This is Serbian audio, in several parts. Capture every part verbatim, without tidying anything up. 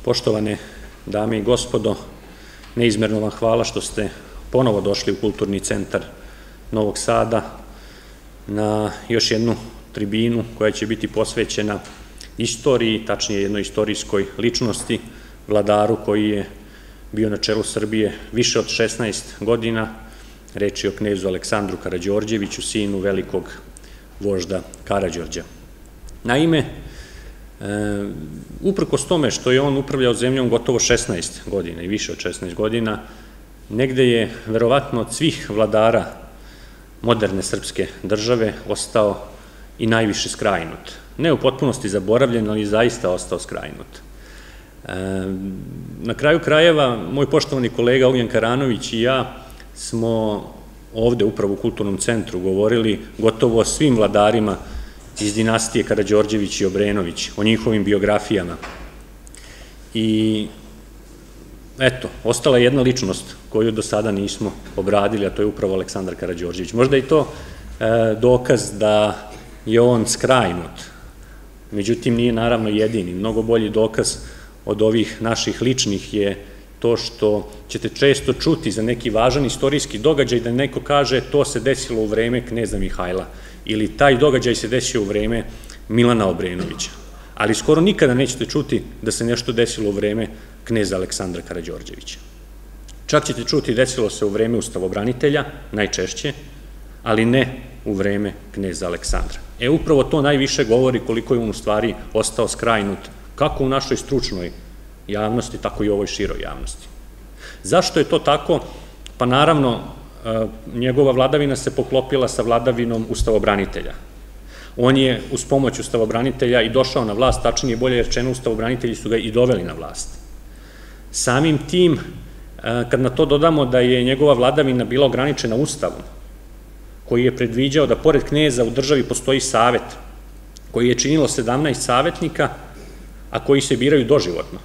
Poštovane dame i gospodo, neizmerno vam hvala što ste ponovo došli u Kulturni centar Novog Sada na još jednu tribinu koja će biti posvećena istoriji, tačnije jednoj istorijskoj ličnosti, vladaru koji je bio na čelu Srbije više od šesnaest godina. Reč je o knezu Aleksandru Karađorđeviću, sinu velikog vožda Karađorđa. Naime, uprkos tome što je on upravljao zemljom gotovo šesnaest godina i više od šesnaest godina, negde je verovatno od svih vladara moderne srpske države ostao i najviše skrajnut. Ne u potpunosti zaboravljen, ali zaista ostao skrajnut. Na kraju krajeva, moj poštovani kolega Ognjen Karanović i ja smo ovde upravo u Kulturnom centru govorili gotovo o svim vladarima iz dinastije Karađorđević i Obrenović, o njihovim biografijama. I eto, ostala je jedna ličnost koju do sada nismo obradili, a to je upravo Aleksandar Karađorđević. Možda je to dokaz da je on skrajnut, međutim nije naravno jedini. Mnogo bolji dokaz od ovih naših ličnih je to što ćete često čuti za neki važan istorijski događaj da neko kaže to se desilo u vreme kneza Mihajla ili taj događaj se desio u vreme Milana Obrenovića, ali skoro nikada nećete čuti da se nešto desilo u vreme kneza Aleksandra Karađorđevića. Čak ćete čuti desilo se u vreme ustavobranitelja, najčešće, ali ne u vreme kneza Aleksandra. E, upravo to najviše govori koliko je on u stvari ostao skrajnut, kako u našoj stručnoj javnosti, tako i u ovoj široj javnosti. Zašto je to tako? Pa naravno, njegova vladavina se poklopila sa vladavinom ustavobranitelja. On je uz pomoć ustavobranitelja i došao na vlast, tačnije bolje rečeno, ustavobranitelji su ga i doveli na vlast. Samim tim, kad na to dodamo da je njegova vladavina bila ograničena ustavom, koji je predviđao da pored kneza u državi postoji savet, koji je činilo sedamnaest savetnika, a koji se biraju doživotno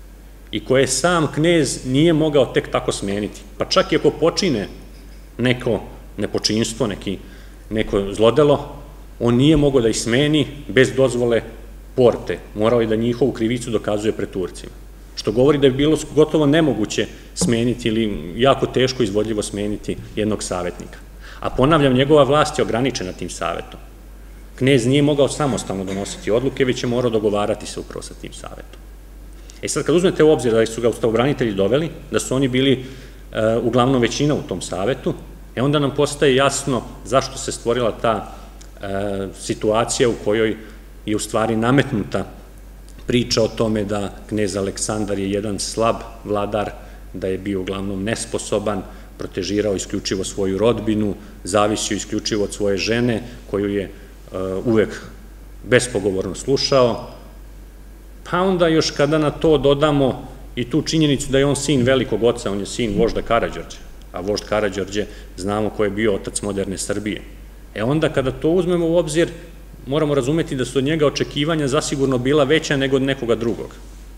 i koje sam knez nije mogao tek tako smeniti. Pa čak i ako počine neko nepočinstvo, neko zlodelo, on nije mogao da ih smeni bez dozvole porte. Morao je da njihovu krivicu dokazuje pred Turcima. Što govori da je bilo gotovo nemoguće smeniti ili jako teško izvodljivo smeniti jednog savetnika. A ponavljam, njegova vlast je ograničena tim savetom. Knez nije mogao samostalno donositi odluke, već je morao dogovarati se upravo sa tim savetom. E sad, kad uzmete u obzir da su ga ustavobranitelji doveli, da su oni bili uglavnom većina u tom savetu, e onda nam postaje jasno zašto se stvorila ta situacija u kojoj je u stvari nametnuta priča o tome da knez Aleksandar je jedan slab vladar, da je bio uglavnom nesposoban, protežirao isključivo svoju rodbinu, zavisio isključivo od svoje žene, koju je uvek bespogovorno slušao. Pa onda još kada na to dodamo i tu činjenicu da je on sin velikog oca, on je sin vožda Karađorđa, a vožd Karađorđe znamo ko je bio otac moderne Srbije. E onda kada to uzmemo u obzir, moramo razumeti da su od njega očekivanja zasigurno bila veća nego od nekoga drugog.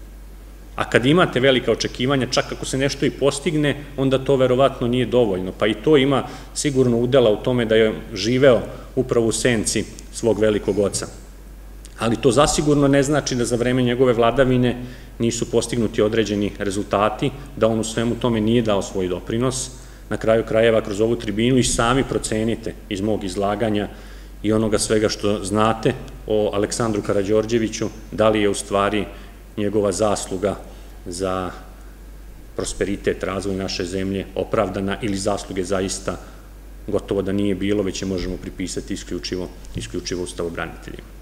A kad imate velika očekivanja, čak ako se nešto i postigne, onda to verovatno nije dovoljno. Pa i to ima sigurno udela u tome da je živeo upravo u senci svog velikog oca. Ali to zasigurno ne znači da za vreme njegove vladavine nisu postignuti određeni rezultati, da on u svemu tome nije dao svoj doprinos. Na kraju krajeva kroz ovu tribinu i sami procenite iz mog izlaganja i onoga svega što znate o Aleksandru Karađorđeviću, da li je u stvari njegova zasluga za prosperitet, razvoj naše zemlje opravdana ili zasluge zaista gotovo da nije bilo, već je možemo pripisati isključivo ustavobraniteljima.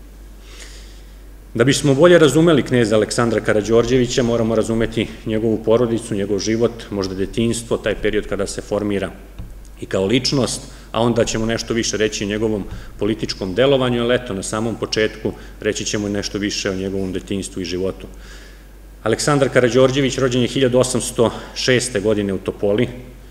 Da bismo bolje razumeli kneza Aleksandra Karađorđevića, moramo razumeti njegovu porodicu, njegov život, možda detinjstvo, taj period kada se formira i kao ličnost, a onda ćemo nešto više reći o njegovom političkom delovanju, ali eto, na samom početku reći ćemo nešto više o njegovom detinjstvu i životu. Aleksandar Karađorđević rođen je hiljadu osamsto šeste. godine u Topoli,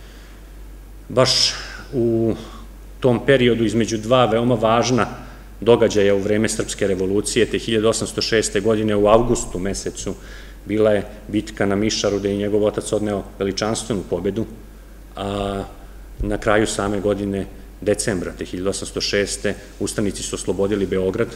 baš u tom periodu između dva veoma važna događaja u vreme Srpske revolucije, te hiljadu osamsto šeste. godine u avgustu mesecu bila je bitka na Mišaru, gde je njegov otac odneo veličanstvenu pobedu, a na kraju same godine decembra te hiljadu osamsto šeste. ustanici su oslobodili Beograd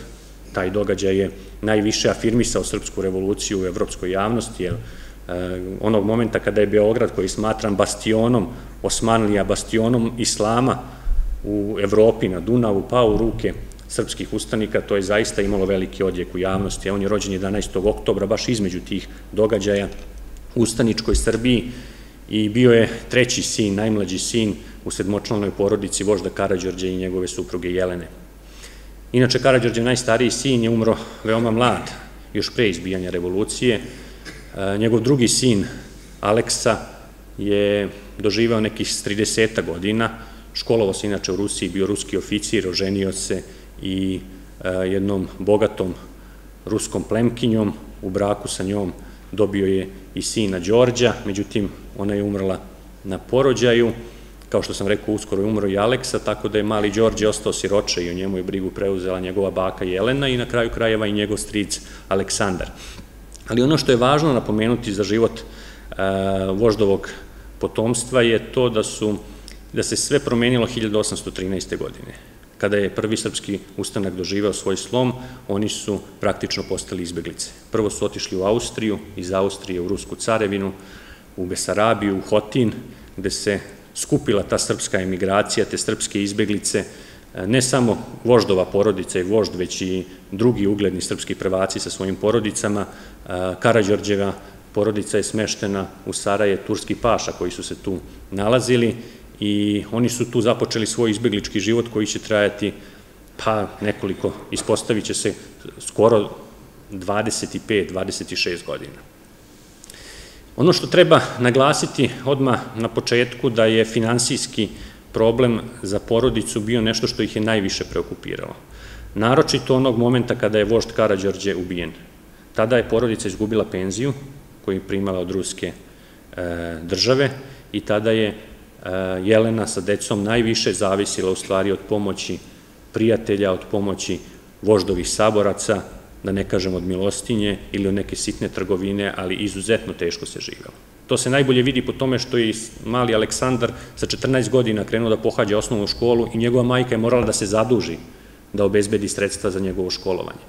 taj događaj je najviše afirmisao srpsku revoluciju u evropskoj javnosti, jer onog momenta kada je Beograd, koji smatram bastionom Osmanlija, bastionom islama u Evropi, na Dunavu, pao u ruke srpskih ustanika, to je zaista imalo veliki odjek u javnosti. On je rođen jedanaestog oktobra, baš između tih događaja u ustaničkoj Srbiji, i bio je treći sin, najmlađi sin u sedmočlanoj porodici vožda Karađorđa i njegove supruge Jelene. Inače, Karađorđev najstariji sin je umro veoma mlad, još pre izbijanja revolucije. Njegov drugi sin, Aleksa, je doživao nekih trideset godina, školovao se inače u Rusiji, bio ruski oficir, oženio se i jednom bogatom ruskom plemkinjom, u braku sa njom dobio je i sina Đorđa, međutim ona je umrla na porođaju, kao što sam rekao, uskoro je umro i Aleksa, tako da je mali Đorđe ostao siroče i o njemu je brigu preuzela njegova baka Jelena i na kraju krajeva i njegov stric Aleksandar. Ali ono što je važno napomenuti za život voždovog potomstva je to da su, da se sve promenilo hiljadu osamsto trinaeste. godine. Kada je prvi srpski ustanak doživeo svoj slom, oni su praktično postali izbeglice. Prvo su otišli u Austriju, iz Austrije u Rusku carevinu, u Besarabiju, u Hotin, gde se skupila ta srpska emigracija, te srpske izbeglice, ne samo voždova porodica i vožd, već i drugi ugledni srpski prvaci sa svojim porodicama. Karađorđeva porodica je smeštena u Saraje, turski paša koji su se tu nalazili, i oni su tu započeli svoj izbeglički život koji će trajati, pa nekoliko, ispostavit će se skoro dvadeset pet do dvadeset šest godina. Ono što treba naglasiti odmah na početku da je finansijski problem za porodicu bio nešto što ih je najviše preokupiralo. Naročito onog momenta kada je vožd Karađorđe ubijen. Tada je porodica izgubila penziju koju je primala od ruske države i tada je Jelena sa decom najviše zavisila u stvari od pomoći prijatelja, od pomoći voždovih saboraca, da ne kažem od milostinje ili od neke sitne trgovine, ali izuzetno teško se živelo. To se najbolje vidi po tome što je mali Aleksandar sa četrnaest godina krenuo da pohađa osnovnu školu i njegova majka je morala da se zaduži da obezbedi sredstva za njegovo školovanje.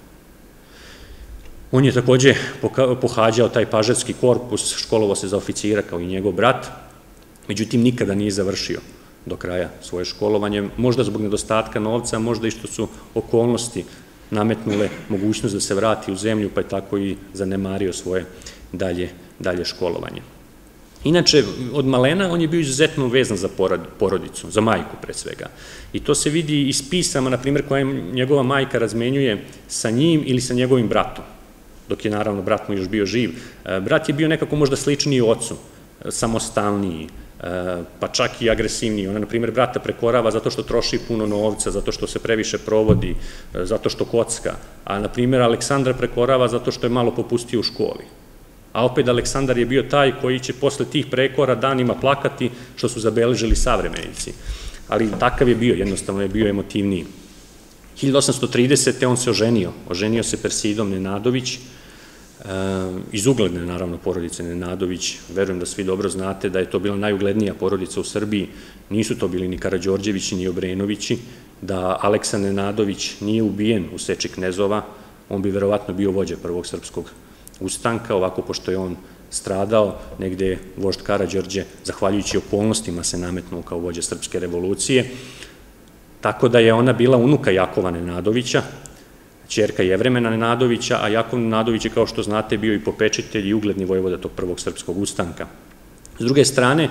On je takođe pohađao taj pažarski korpus, školovao se za oficira kao i njegov brat, međutim nikada nije završio do kraja svoje školovanje, možda zbog nedostatka novca, možda i što su okolnosti nametnule mogućnost da se vrati u zemlju, pa je tako i zanemario svoje dalje školovanje. Inače, od malena on je bio izuzetno vezan za porodicu, za majku pre svega. I to se vidi iz pisama, na primjer, koje njegova majka razmenjuje sa njim ili sa njegovim bratom, dok je naravno brat mu još bio živ. Brat je bio nekako možda sličniji ocu, samostalniji, pa čak i agresivniji. Ona, na primjer, brata prekorava zato što troši puno novca, zato što se previše provodi, zato što kocka, a, na primjer, Aleksandra prekorava zato što je malo popustio u školi. A opet Aleksandar je bio taj koji će posle tih prekora danima plakati što su zabeležili savremenici. Ali takav je bio, jednostavno je bio emotivniji. hiljadu osamsto tridesete. on se oženio, oženio se Persidom Nenadović, iz ugledne, naravno, porodice Nenadović. Verujem da svi dobro znate da je to bila najuglednija porodica u Srbiji, nisu to bili ni Karađorđevići, ni Obrenovići. Da Aleksa Nenadović nije ubijen u seči knezova, on bi verovatno bio vođa prvog srpskog ustanka, ovako pošto je on stradao, negde je vožd Karađorđe, zahvaljujući okolnostima, se nametnuo kao vođa srpske revolucije, tako da je ona bila unuka Jakova Nenadovića, ćerka Jevremena Nenadovića, a Jakov Nenadović je, kao što znate, bio i popečitelj i ugledni vojvoda tog prvog srpskog ustanka. S druge strane,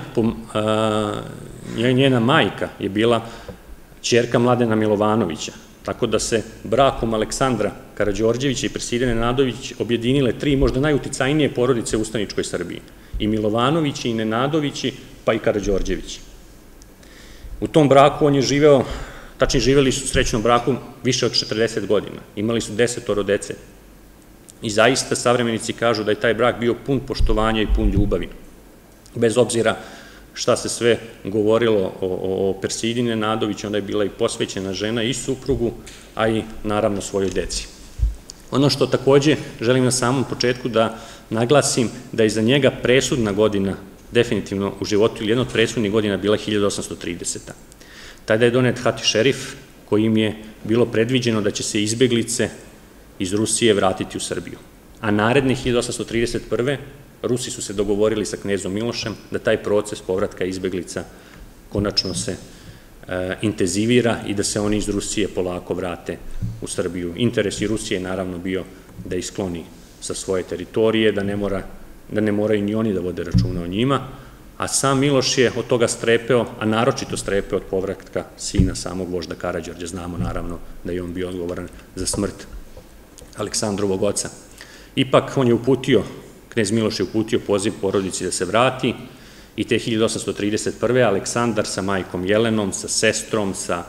njena majka je bila ćerka Mladena Milovanovića, tako da se brakom Aleksandra Karađorđevića i Perside Nenadović objedinile tri možda najuticajnije porodice u ustaničkoj Srbiji. I Milovanovići, i Nenadovići, pa i Karađorđevići. U tom braku on je živeo, tačnije živeli su u srećnom braku više od četrdeset godina. Imali su desetoro dece. I zaista savremenici kažu da je taj brak bio pun poštovanja i pun ljubavi. Bez obzira šta se sve govorilo o Persidi Nenadović, onda je bila i posvećena žena i suprugu, a i naravno svojoj deci. Ono što takođe želim na samom početku da naglasim, da je za njega presudna godina definitivno u životu, ili jedna od presudnih godina bila hiljadu osamsto trideseta. Tada je donet Hati šerif, kojim je bilo predviđeno da će se izbeglice iz Rusije vratiti u Srbiju. A naredne hiljadu osamsto trideset prve. Rusi su se dogovorili sa knezom Milošem da taj proces povratka izbeglica konačno se intenzivira i da se oni iz Rusije polako vrate u Srbiju. Interes i Rusije je naravno bio da ih skloni sa svoje teritorije, da ne moraju ni oni da vode računa o njima, a sam Miloš je od toga strepeo, a naročito strepeo od povratka sina samog vožda Karađorđa. Znamo naravno da je on bio odgovoran za smrt Aleksandrovog oca. Ipak on je uputio, knez Miloš je uputio poziv porodici da se vrati i te hiljadu osamsto trideset prve. Aleksandar sa majkom Jelenom, sa sestrom, sa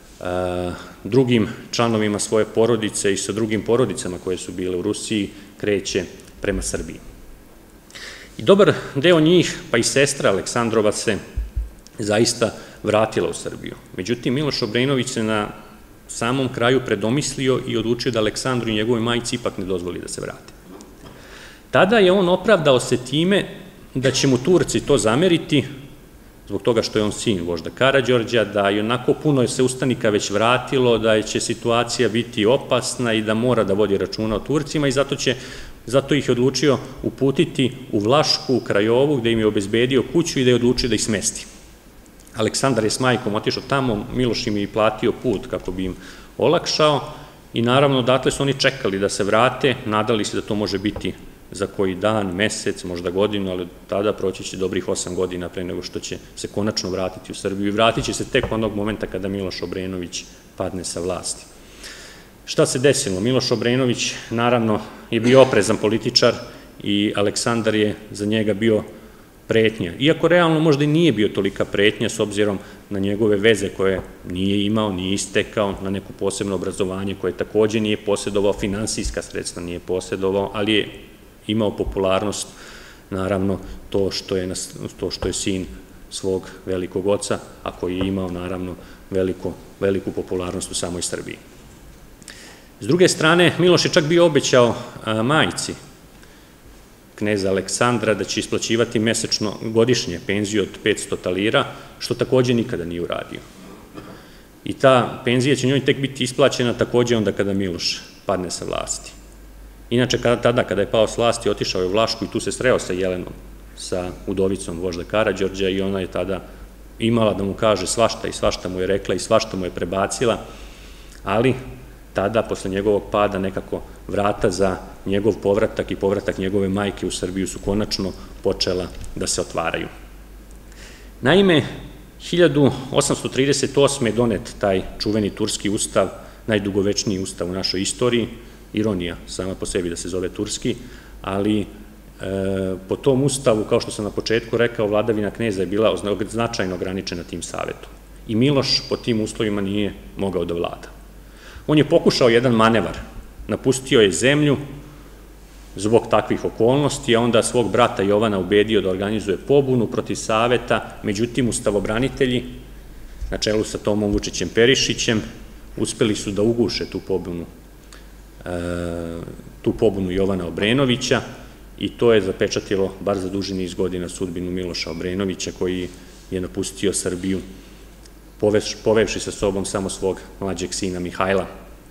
drugim članovima svoje porodice i sa drugim porodicama koje su bile u Rusiji kreće prema Srbiji. I dobar deo njih, pa i sestra Aleksandrova se zaista vratila u Srbiju. Međutim, Miloš Obrenović se na samom kraju predomislio i odlučio da Aleksandru i njegovoj majci ipak ne dozvoli da se vrate. Tada je on opravdao se time da će mu Turci to zameriti, zbog toga što je on sin vožda Karađorđa, da je onako puno se ustanika već vratilo, da će situacija biti opasna i da mora da vodi računa o Turcima i zato će Zato ih je odlučio uputiti u Vlašku, u Krajovu, gde im je obezbedio kuću i da je odlučio da ih smesti. Aleksandar je s majkom otišao tamo, Miloš im je i platio put kako bi im olakšao i naravno odatle su oni čekali da se vrate, nadali se da to može biti za koji dan, mesec, možda godinu, ali tada proći će dobrih osam godina pre nego što će se konačno vratiti u Srbiju i vratit će se tek onog momenta kada Miloš Obrenović padne sa vlasti. Šta se desilo? Miloš Obrenović naravno je bio oprezan političar i Aleksandar je za njega bio pretnja. Iako realno možda i nije bio tolika pretnja s obzirom na njegove veze koje nije imao, nije istekao, na neko posebno obrazovanje koje takođe nije posjedovao, finansijska sredstva nije posjedovao, ali je imao popularnost, naravno, to što je, to što je sin svog velikog oca, a koji je imao naravno veliku, veliku popularnost u samoj Srbiji. S druge strane, Miloš je čak bio obećao majci kneza Aleksandra da će isplaćivati mesečno godišnje penziju od petsto talira, što takođe nikada nije uradio. I ta penzija će njoj tek biti isplaćena takođe onda kada Miloš padne sa vlasti. Inače, tada kada je pao s vlasti, otišao je u Vlašku i tu se sreo sa Jelenom, sa udovicom vožda Karađorđa i ona je tada imala da mu kaže svašta i svašta mu je rekla i svašta mu je prebacila, ali tada, posle njegovog pada, nekako vrata za njegov povratak i povratak njegove majke u Srbiju su konačno počela da se otvaraju. Naime, hiljadu osamsto trideset osme je donet taj čuveni turski ustav, najdugovečniji ustav u našoj istoriji, ironija sama po sebi da se zove turski, ali po tom ustavu, kao što sam na početku rekao, vladavina kneza je bila značajno ograničena tim savetom. I Miloš po tim uslovima nije mogao da vlada. On je pokušao jedan manevar, napustio je zemlju zbog takvih okolnosti, a onda svog brata Jovana ubedio da organizuje pobunu protiv saveta, međutim ustavobranitelji, na čelu sa Tomom Vučićem Perišićem, uspeli su da uguše tu pobunu, tu pobunu Jovana Obrenovića i to je zapečatilo, bar za duži niz godina, sudbinu Miloša Obrenovića, koji je napustio Srbiju povevši sa sobom samo svog mlađeg sina Mihajla.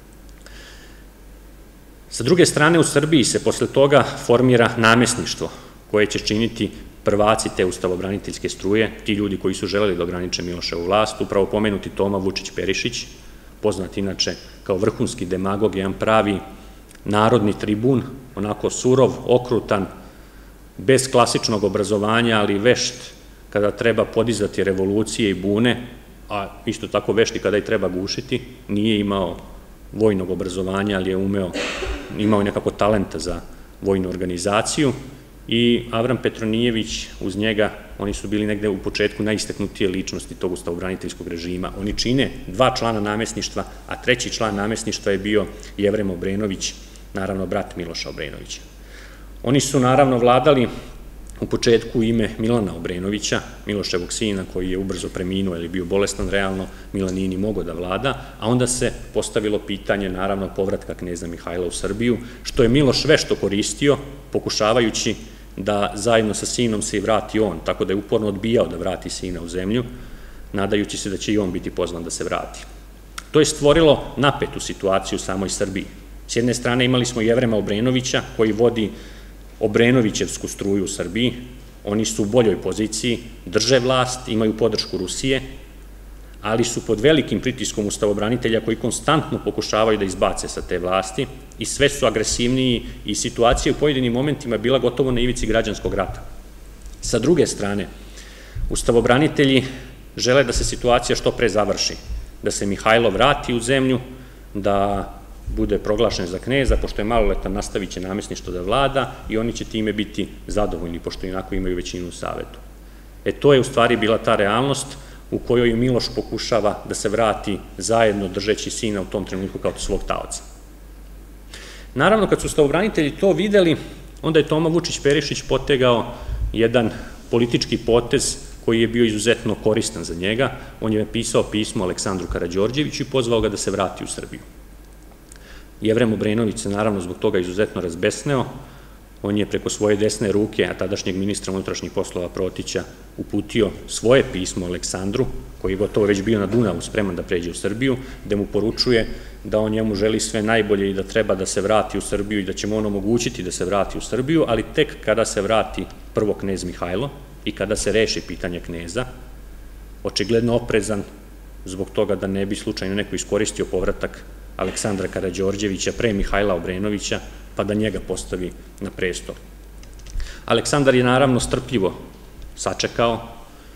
Sa druge strane, u Srbiji se posle toga formira namesništvo koje će činiti prvaci te ustavobraniteljske struje, ti ljudi koji su želeli da ograniče Miloševu vlast, upravo pomenuti Toma Vučić Perišić, poznat inače kao vrhunski demagog, jedan pravi narodni tribun, onako surov, okrutan, bez klasičnog obrazovanja, ali vešt kada treba podizati revolucije i bune, a isto tako vešti kada ih treba gušiti, nije imao vojnog obrazovanja, ali je umeo, imao nekako talenta za vojnu organizaciju i Avram Petronijević uz njega, oni su bili negde u početku najistaknutije ličnosti tog ustavobraniteljskog režima. Oni čine dva člana namesništva, a treći član namesništva je bio Jevrem Obrenović, naravno brat Miloša Obrenovića. Oni su naravno vladali u početku ime Milana Obrenovića, Miloševog sina koji je ubrzo preminuo ili bio bolestan realno, Milan nije ni mogao da vlada, a onda se postavilo pitanje naravno povratka kneza Mihajla u Srbiju, što je Miloš vešto koristio, pokušavajući da zajedno sa sinom se i vrati on, tako da je uporno odbijao da vrati sina u zemlju, nadajući se da će i on biti pozvan da se vrati. To je stvorilo napetu situaciju u samoj Srbiji. S jedne strane imali smo Jevrema Obrenovića koji vodi Obrenovićevsku struju u Srbiji, oni su u boljoj poziciji, drže vlast, imaju podršku Rusije, ali su pod velikim pritiskom ustavobranitelja koji konstantno pokušavaju da izbace sa te vlasti i sve su agresivniji i situacija u pojedinim momentima bila gotovo na ivici građanskog rata. Sa druge strane, ustavobranitelji žele da se situacija što pre završi, da se Mihajlo vrati u zemlju, da bude proglašen za kneza, pošto je maloletan, nastavit će namesništvo da vlada i oni će time biti zadovoljni, pošto inako imaju većinu u savetu. E to je u stvari bila ta realnost u kojoj Miloš pokušava da se vrati zajedno držeći sina u tom trenutku kao svog taoca. Naravno, kad su ustavobranitelji to videli, onda je Toma Vučić Perišić potegao jedan politički potez koji je bio izuzetno koristan za njega. On je pisao pismo Aleksandru Karađorđeviću i pozvao ga da se vrati u Srbiju. Jevrem Obrenović se naravno zbog toga izuzetno razbesneo. On je preko svoje desne ruke, a tadašnjeg ministra unutrašnjih poslova Protića, uputio svoje pismo Aleksandru, koji je gotovo već bio na Dunavu spreman da pređe u Srbiju, gde mu poručuje da on njemu želi sve najbolje i da treba da se vrati u Srbiju i da će mu on omogućiti da se vrati u Srbiju, ali tek kada se vrati prvo knez Mihajlo i kada se reši pitanje kneza, očigledno oprezan zbog toga da ne bi slučajno neko iskoristio povratak Aleksandra Karađorđevića pre Mihajla Obrenovića, pa da njega postavi na presto. Aleksandar je naravno strpljivo sačekao,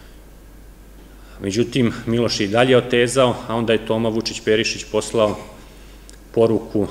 međutim Miloš je i dalje otezao, a onda je Toma Vučić Perišić poslao poruku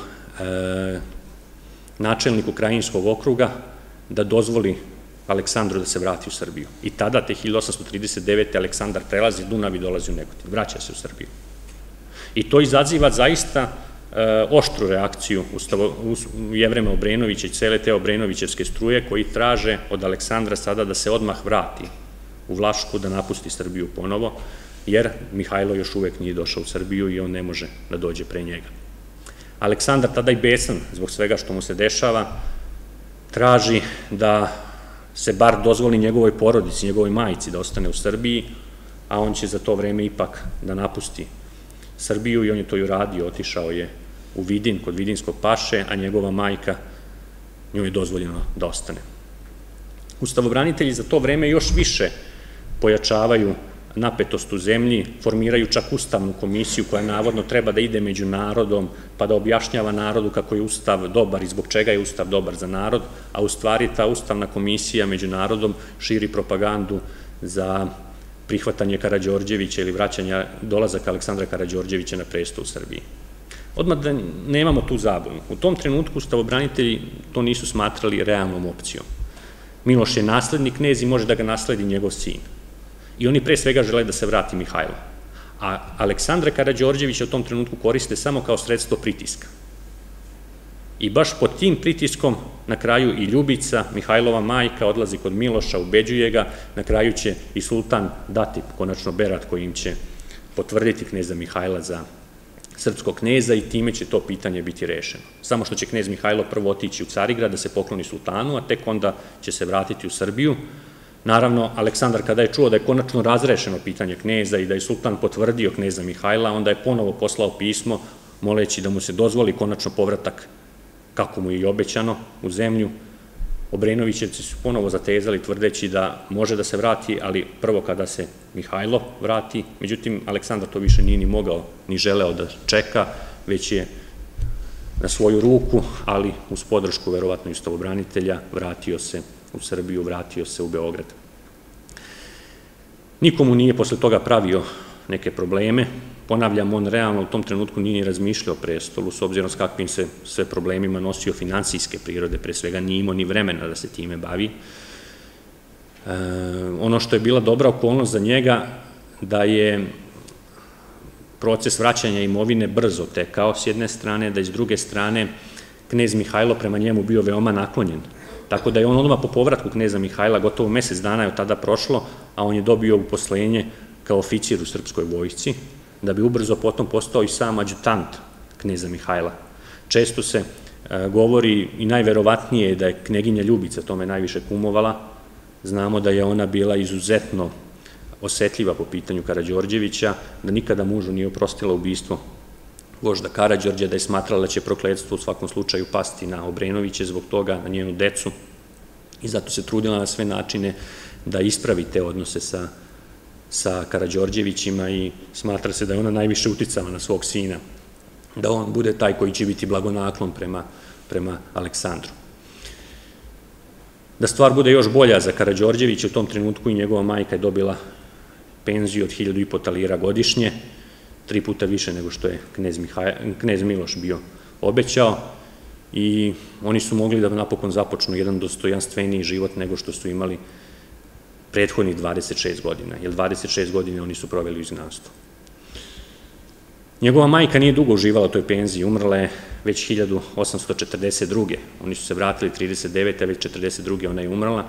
načelniku Krajinskog okruga da dozvoli Aleksandru da se vrati u Srbiju. I tada, te hiljadu osamsto trideset devete. Aleksandar prelazi Dunav i dolazi u Negotin, vraća se u Srbiju. I to izaziva zaista oštru reakciju Jevrema Obrenovića i cele te Obrenovićevske struje koji traže od Aleksandra sada da se odmah vrati u Vlašku, da napusti Srbiju ponovo, jer Mihajlo još uvek nije došao u Srbiju i on ne može da dođe pre njega. Aleksandar, tada i besan zbog svega što mu se dešava, traži da se bar dozvoli njegovoj porodici, njegovoj majici da ostane u Srbiji, a on će za to vreme ipak da napusti Srbiju i on je to i uradio, otišao je u Vidin, kod Vidinskog paše, a njegova majka, njoj je dozvoljeno da ostane. Ustavobranitelji za to vreme još više pojačavaju napetost u zemlji, formiraju čak ustavnu komisiju koja navodno treba da ide među narodom, pa da objašnjava narodu kako je ustav dobar i zbog čega je ustav dobar za narod, a u stvari ta ustavna komisija među narodom širi propagandu za prihvatanje Karađorđevića ili vraćanja, dolazaka Aleksandra Karađorđevića na presto u Srbiji. Odmah da nemamo tu zabunu. U tom trenutku ustavobranitelji to nisu smatrali realnom opcijom. Miloš je naslednik knez i može da ga nasledi njegov sin. I oni pre svega žele da se vrati Mihajlo. A Aleksandra Karađorđevića u tom trenutku koriste samo kao sredstvo pritiska. I baš pod tim pritiskom na kraju i Ljubica, Mihajlova majka, odlazi kod Miloša, ubeđuje ga, na kraju će i sultan dati konačno berat kojim će potvrditi kneza Mihajla za srpskog kneza i time će to pitanje biti rešeno. Samo što će knez Mihajlo prvo otići u Carigrad da se pokloni sultanu, a tek onda će se vratiti u Srbiju. Naravno, Aleksandar kada je čuo da je konačno razrešeno pitanje kneza i da je sultan potvrdio kneza Mihajla, onda je ponovo poslao pismo moleći da mu se dozvoli konačno povratak kako mu je i obećano u zemlju. Obrenovićevci su ponovo zatezali tvrdeći da može da se vrati, ali prvo kada se Mihajlo vrati. Međutim, Aleksandar to više nije ni mogao, ni želeo da čeka, već je na svoju ruku, ali uz podršku verovatno ustavobranitelja, vratio se u Srbiju, vratio se u Beograd. Nikomu nije posle toga pravio neke probleme. Ponavljam, on realno u tom trenutku nije ni razmišljao o prestolu, s obzirom s kakvim se sve problemima nosio finansijske prirode, pre svega nije imao ni vremena da se time bavi. Ono što je bila dobra okolnost za njega, da je proces vraćanja imovine brzo tekao s jedne strane, da je s druge strane knez Mihajlo prema njemu bio veoma naklonjen. Tako da je on odmah po povratku kneza Mihajla, gotovo mesec dana je od tada prošlo, a on je dobio uposlenje kao oficir u srpskoj vojsci, da bi ubrzo potom postao i sam adjutant kneza Mihajla. Često se govori i najverovatnije je da je kneginja Ljubica tome najviše kumovala. Znamo da je ona bila izuzetno osetljiva po pitanju Karađorđevića, da nikada mužu nije oprostila ubistvo vožda Karađorđa, da je smatrala da će prokletstvo u svakom slučaju pasti na Obrenoviće zbog toga, na njenu decu, i zato se trudila na sve načine da ispravi te odnose sa, sa Karađorđevićima i smatra se da je ona najviše uticala na svog sina, da on bude taj koji će biti blagonaklon prema, prema Aleksandru. Da stvar bude još bolja za Karađorđevića, u tom trenutku i njegova majka je dobila penziju od hiljadu i po talira godišnje, tri puta više nego što je knez, Mihaj, knez Miloš bio obećao, i oni su mogli da napokon započnu jedan dostojanstveniji život nego što su imali prethodnih dvadeset šest godina, jer dvadeset šest godina oni su proveli u izgnanstvu. Njegova majka nije dugo uživala u toj penziji, umrla je već hiljadu osamsto četrdeset druge. Oni su se vratili trideset devete. a već četrdeset druge ona je umrla.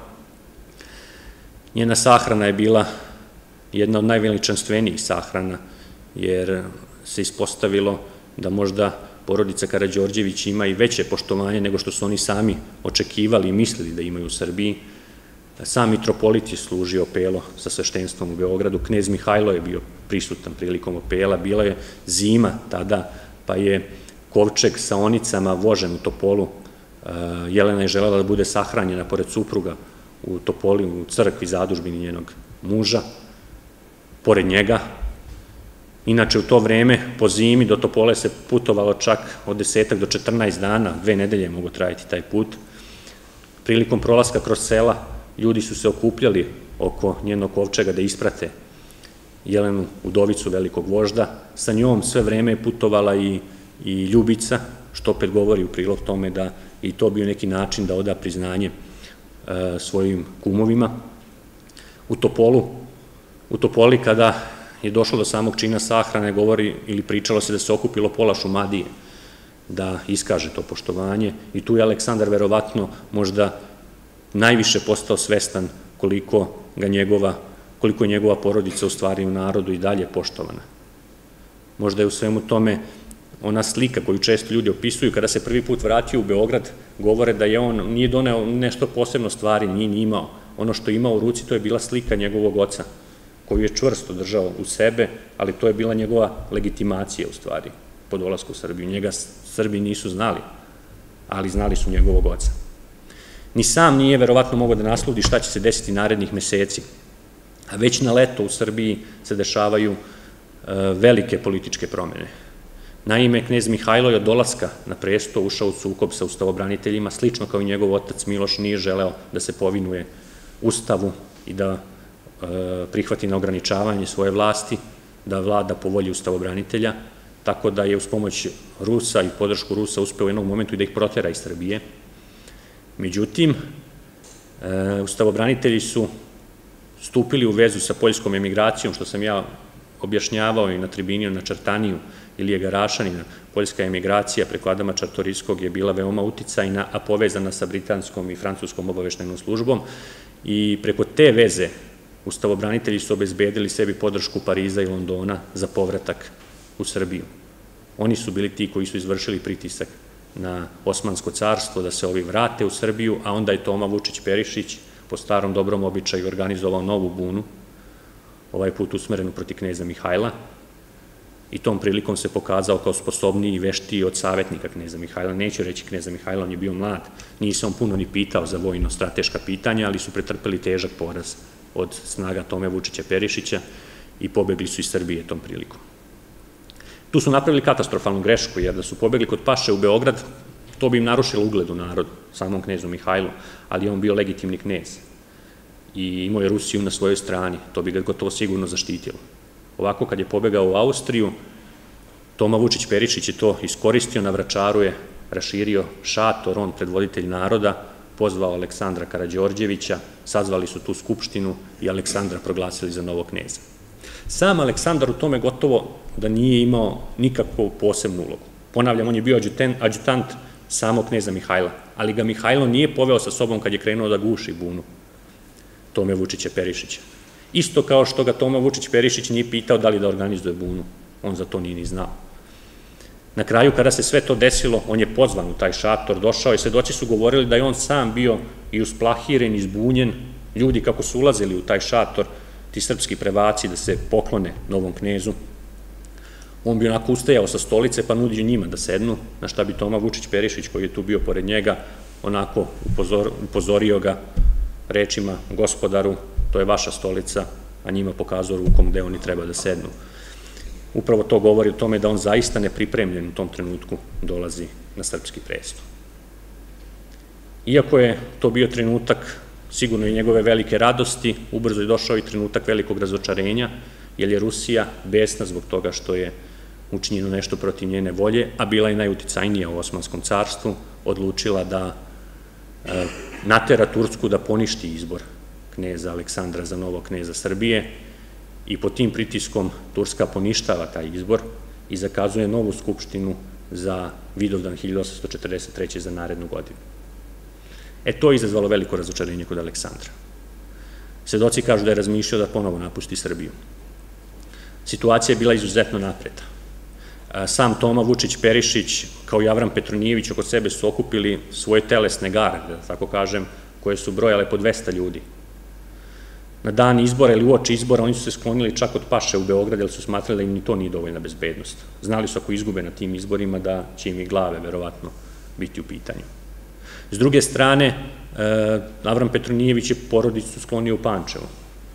Njena sahrana je bila jedna od najveličanstvenijih sahrana, jer se ispostavilo da možda porodica Karađorđević ima i veće poštovanje nego što su oni sami očekivali i mislili da imaju u Srbiji. Sam mitropolit je služio opelo sa sveštenstvom u Beogradu, knez Mihajlo je bio prisutan prilikom opela, bila je zima tada, pa je kovčeg sa onicama vožen u Topolu. Jelena je želela da bude sahranjena pored supruga u Topoli, u crkvi zadužbini njenog muža, pored njega. Inače, u to vreme, po zimi, do Topole se putovalo čak od desetak do četrnaest dana, dve nedelje mogu trajati taj put. Prilikom prolaska kroz sela, ljudi su se okupljali oko njenog kovčega da isprate Jelenu, udovicu velikog vožda. Sa njom sve vreme je putovala i, i Ljubica, što opet govori u prilog tome da i to bio neki način da oda priznanje e, svojim kumovima. U Topolu, u Topoli kada je došlo do samog čina sahrane, govori ili pričalo se da se okupilo pola Šumadije da iskaže to poštovanje, i tu je Aleksandar verovatno možda najviše postao svestan koliko ga njegova, koliko je njegova porodica u stvari u narodu i dalje poštovana. Možda je u svemu tome ona slika koju često ljudi opisuju, kada se prvi put vratio u Beograd, govore da je on, nije doneo nešto posebno stvari, nije ni imao. Ono što je imao u ruci, to je bila slika njegovog oca, koju je čvrsto držao u sebe, ali to je bila njegova legitimacija u stvari po dolasku u Srbiju. Njega Srbi nisu znali, ali znali su njegovog oca. Ni sam nije verovatno mogao da nasludi šta će se desiti narednih meseci, a već na leto u Srbiji se dešavaju velike političke promene. Naime, knez Mihajlo je od dolaska na presto ušao u sukob sa ustavobraniteljima, slično kao i njegov otac Miloš nije želeo da se povinuje Ustavu i da prihvati na ograničavanje svoje vlasti, da vlada po volji ustavobranitelja, tako da je uz pomoć Rusa i podršku Rusa uspeo u jednom momentu i da ih protera iz Srbije. Međutim, ustavobranitelji su stupili u vezu sa poljskom emigracijom, što sam ja objašnjavao i na tribini na Čartaniju Ilije Garašanina. Poljska emigracija preko Adama Čartoriskog je bila veoma uticajna, a povezana sa britanskom i francuskom obaveštajnom službom, i preko te veze ustavobranitelji su obezbedili sebi podršku Pariza i Londona za povratak u Srbiju. Oni su bili ti koji su izvršili pritisak na Osmansko carstvo da se ovi vrate u Srbiju, a onda je Toma Vučić Perišić po starom dobrom običaju organizovao novu bunu, ovaj put usmerenu protiv kneza Mihajla, i tom prilikom se pokazao kao sposobniji i veštiji od savjetnika kneza Mihajla. Neću reći kneza Mihajla, on je bio mlad, nije se on puno ni pitao za vojno-strateška pitanja, ali su pretrpeli težak poraz od snaga Tome Vučića Perišića i pobegli su iz Srbije tom prilikom. Tu su napravili katastrofalnu grešku, jer da su pobegli kod paše u Beograd, to bi im narušilo ugled u narodu, samom knezu Mihajlu, ali on bio legitimni knez i imao je Rusiju na svojoj strani, to bi ga gotovo sigurno zaštitilo. Ovako, kad je pobegao u Austriju, Toma Vučić Perišić je to iskoristio, na Vračaru je raširio šator, on predvoditelj naroda, pozvao Aleksandra Karađorđevića, sazvali su tu skupštinu i Aleksandra proglasili za novog kneza. Sam Aleksandar u tome gotovo da nije imao nikakvu posebnu ulogu. Ponavljam, on je bio adjutant samog kneza Mihajla, ali ga Mihajlo nije poveo sa sobom kad je krenuo da guši bunu Tome Vučića Perišića. Isto kao što ga Toma Vučić Perišić nije pitao da li da organizuje bunu, on za to nije ni znao. Na kraju, kada se sve to desilo, on je pozvan u taj šator, došao i svedoci su govorili da je on sam bio i usplahiren, izbunjen, ljudi kako su ulazili u taj šator, ti srpski prevaci da se poklone novom knezu. on bi onako ustajao sa stolice pa nudio njima da sednu, na šta bi Toma Vučić Perišić, koji je tu bio pored njega, onako upozorio ga rečima: gospodaru, to je vaša stolica, a njima pokazao rukom gde oni treba da sednu. Upravo to govori o tome da on zaista nepripremljen u tom trenutku dolazi na srpski presto. Iako je to bio trenutak sigurno i njegove velike radosti, ubrzo je došao i trenutak velikog razočarenja, jer je Rusija besna zbog toga što je učinjeno nešto protiv njene volje, a bila je najuticajnija u Osmanskom carstvu, odlučila da natera Tursku da poništi izbor kneza Aleksandra za novog kneza Srbije, i pod tim pritiskom Turska poništava taj izbor i zakazuje novu skupštinu za Vidovdan hiljadu osamsto četrdeset treće. za narednu godinu. E, to je izazvalo veliko razočarenje kod Aleksandra. Svedoci kažu da je razmišljao da ponovo napusti Srbiju. Situacija je bila izuzetno napreta. Sam Toma Vučić Perišić, kao i Avram Petronijević, oko sebe su okupili svoje telesne garde, da tako kažem, koje su brojale po dvesta ljudi. Na dan izbora ili uoči izbora oni su se sklonili čak od paše u Beograd, jer su smatrali da im ni to nije dovoljna bezbednost. Znali su ako izgube na tim izborima da će im i glave verovatno biti u pitanju. S druge strane, Avram Petronijević je porodicu sklonio u Pančevo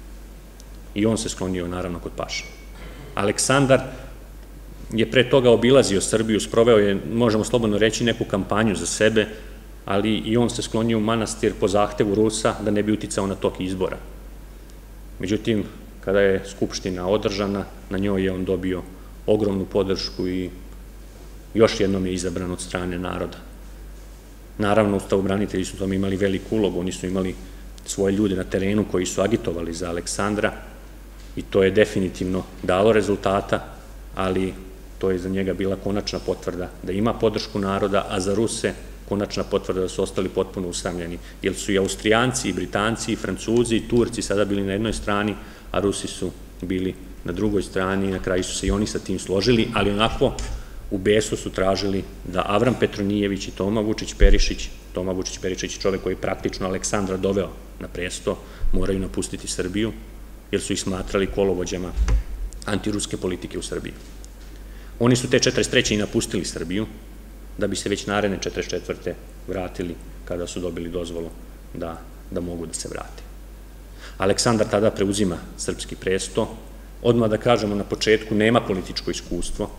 i on se sklonio naravno kod paše. Aleksandar je pre toga obilazio Srbiju, sproveo je, možemo slobodno reći, neku kampanju za sebe, ali i on se sklonio u manastir po zahtevu Rusa da ne bi uticao na tok izbora. Međutim, kada je skupština održana, na njoj je on dobio ogromnu podršku i još jednom je izabran od strane naroda. Naravno, ustavobranitelji su tome imali veliku ulogu, oni su imali svoje ljude na terenu koji su agitovali za Aleksandra i to je definitivno dalo rezultata, ali to je za njega bila konačna potvrda da ima podršku naroda, a za Ruse konačna potvrda da su ostali potpuno usamljeni, jer su i Austrijanci, i Britanci, i Francuzi, i Turci sada bili na jednoj strani, a Rusi su bili na drugoj strani i na kraju su se i oni sa tim složili, ali onako u besu su tražili da Avram Petronijević i Toma Vučić Perišić, Toma Vučić Perišić je čovek koji je praktično Aleksandra doveo na presto, moraju napustiti Srbiju, jer su ih smatrali kolovođama antiruske politike u Srbiji. Oni su te četrdeset treće i napustili Srbiju, da bi se već naredne četrdeset četvrte vratili kada su dobili dozvolu da mogu da se vrate. Aleksandar tada preuzima srpski presto, odmah da kažemo na početku nema političko iskustvo,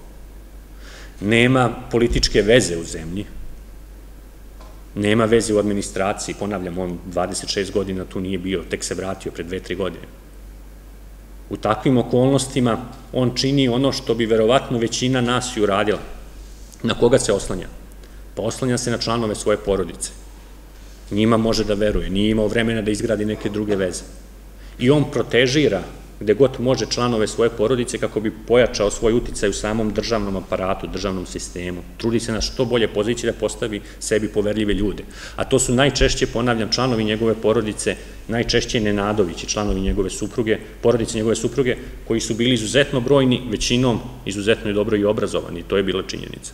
nema političke veze u zemlji, nema veze u administraciji, ponavljam, on dvadeset šest godina tu nije bio, tek se vratio pre dve, tri godine. U takvim okolnostima on čini ono što bi verovatno većina nas i uradila. Na koga se oslanja? Pa oslanja se na članove svoje porodice. Njima može da veruje, nije imao vremena da izgradi neke druge veze. I on protežira gde god može članove svoje porodice kako bi pojačao svoj uticaj u samom državnom aparatu, državnom sistemu. Trudi se na što bolje pozicije da postavi sebi poverljive ljude. A to su najčešće, ponavljam, članovi njegove porodice, najčešće Nenadovići, članovi njegove supruge, porodice njegove supruge, koji su bili izuzetno brojni, većinom izuzetno i dobro i obrazovani. To je bila činjenica.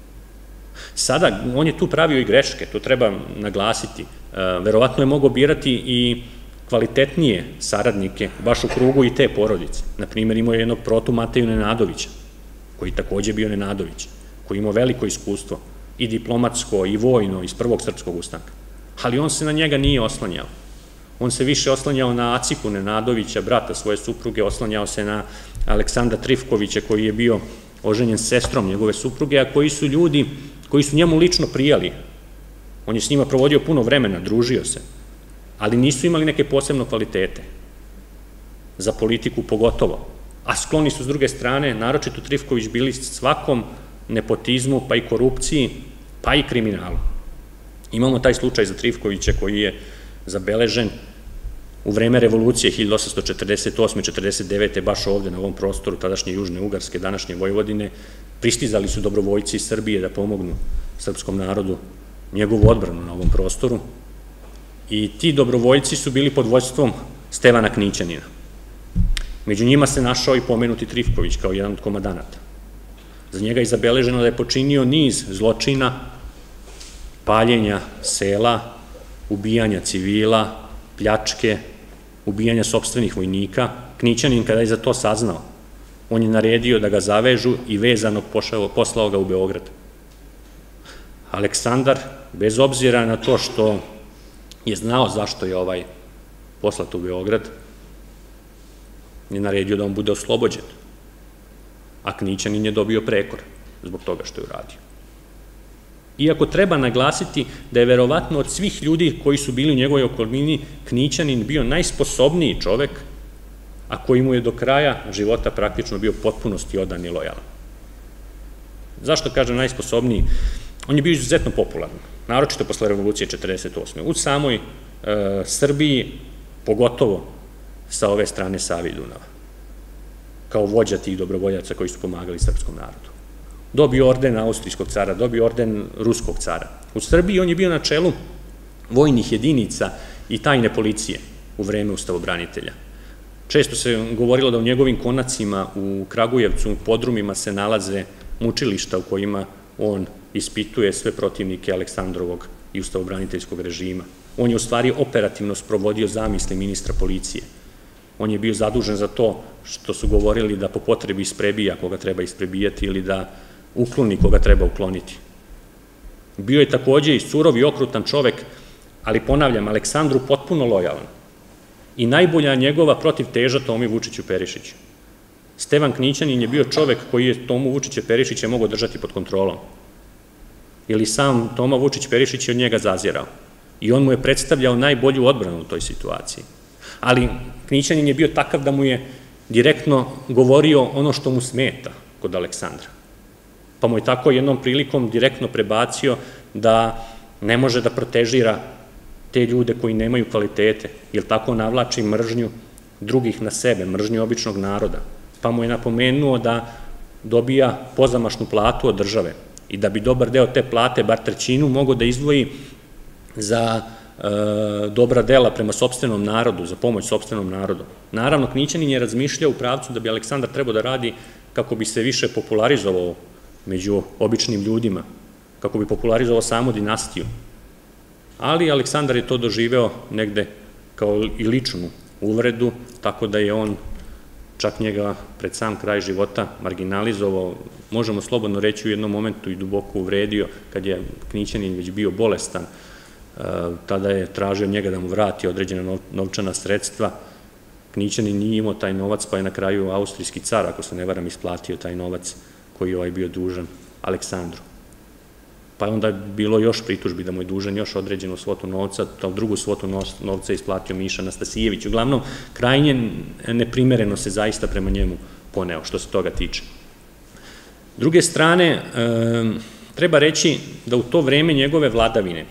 Sada, on je tu pravio i greške, to treba naglasiti. Verovatno je mogao birati i kvalitetnije saradnike, baš u krugu i te porodice. Naprimjer, imao je jednog protu Mateju Nenadovića, koji takođe bio Nenadović, koji imao veliko iskustvo, i diplomatsko, i vojno, iz prvog srpskog ustanka. Ali on se na njega nije oslanjao. On se više oslanjao na Aciku Nenadovića, brata svoje supruge, oslanjao se na Aleksandra Trifkovića, koji je bio oženjen s sestrom njegove supruge, a koji su ljudi koji su njemu lično prijali. On je s njima provodio puno vremena, družio se, ali nisu imali neke posebne kvalitete, za politiku pogotovo. A skloni su s druge strane, naročito Trifković, bili svakom nepotizmu, pa i korupciji, pa i kriminalu. Imamo taj slučaj za Trifkovića koji je zabeležen u vreme revolucije hiljadu osamsto četrdeset osme četrdeset devete baš ovde na ovom prostoru tadašnje Južne Ugarske, današnje Vojvodine. Pristizali su dobrovoljci iz Srbije da pomognu srpskom narodu njegovu odbranu na ovom prostoru i ti dobrovoljci su bili pod vođstvom Stevana Knićanina. Među njima se našao i pomenuti Trifković kao jedan od komandanata. Za njega je zabeleženo da je počinio niz zločina, paljenja sela, ubijanja civila, pljačke, ubijanja sopstvenih vojnika. Knićanin, kada je za to saznao, On je naredio da ga zavežu i vezanog poslao ga u Beograd. Aleksandar, bez obzira na to što je znao zašto je ovaj poslat u Beograd, je naredio da on bude oslobođen, a Knićanin je dobio prekor zbog toga što je uradio. Iako treba naglasiti da je verovatno od svih ljudi koji su bili u njegovoj okolini Knićanin bio najsposobniji čovek, a koji mu je do kraja života praktično bio potpunosti odan i lojalan. Zašto kažem najsposobniji? On je bio izuzetno popularan, naročito posle revolucije četrdeset osme u samoj Srbiji, pogotovo sa ove strane Save i Dunava, kao vođa tih dobrovoljaca koji su pomagali srpskom narodu. Dobio orden austrijskog cara, dobio orden ruskog cara. U Srbiji on je bio na čelu vojnih jedinica i tajne policije u vreme ustavobranitelja. Često se govorilo da u njegovim konacima u Kragujevcu, u podrumima se nalaze mučilišta u kojima on ispituje sve protivnike Aleksandrovog i ustavobraniteljskog režima. On je u stvari operativno sprovodio zamisli ministra policije. On je bio zadužen za to što su govorili da po potrebi isprebija koga treba isprebijati ili da ukloni koga treba ukloniti. Bio je takođe i surov i okrutan čovek, ali ponavljam, Aleksandru potpuno lojalan. I najbolja njegova protivteža Tomi Vučiću Perišiću. Stevan Knićanin je bio čovek koji je Tomu Vučića Perišića mogao držati pod kontrolom. Ili sam Toma Vučić Perišić je od njega zazirao. I on mu je predstavljao najbolju odbranu u toj situaciji. Ali Knićanin je bio takav da mu je direktno govorio ono što mu smeta kod Aleksandra. Pa mu je tako jednom prilikom direktno prebacio da ne može da protežira te ljude koji nemaju kvalitete, jer tako navlači mržnju drugih na sebe, mržnju običnog naroda. Pa mu je napomenuo da dobija pozamašnu platu od države i da bi dobar deo te plate, bar trećinu, mogao da izdvoji za dobra dela prema sopstvenom narodu, za pomoć sopstvenom narodu. Naravno, Knićanin je razmišljao u pravcu da bi Aleksandar trebao da radi kako bi se više popularizovao među običnim ljudima, kako bi popularizovao samu dinastiju. Ali Aleksandar je to doživeo negde kao i ličnu uvredu, tako da je on čak njega pred sam kraj života marginalizovao, možemo slobodno reći u jednom momentu i duboko uvredio, kad je Knićanin već bio bolestan, tada je tražio njega da mu vrati određena novčana sredstva. Knićanin nije imao taj novac, pa je na kraju austrijski car, ako se ne varam, isplatio taj novac koji je ovaj bio dužan Aleksandru. Pa je onda bilo još pritužbi da mu je dužan još određenu svotu novca, ta drugu svotu novca je isplatio Miša Anastasijević. Uglavnom, krajnje neprimereno se zaista prema njemu poneo, što se toga tiče. S druge strane, treba reći da u to vreme njegove vladavine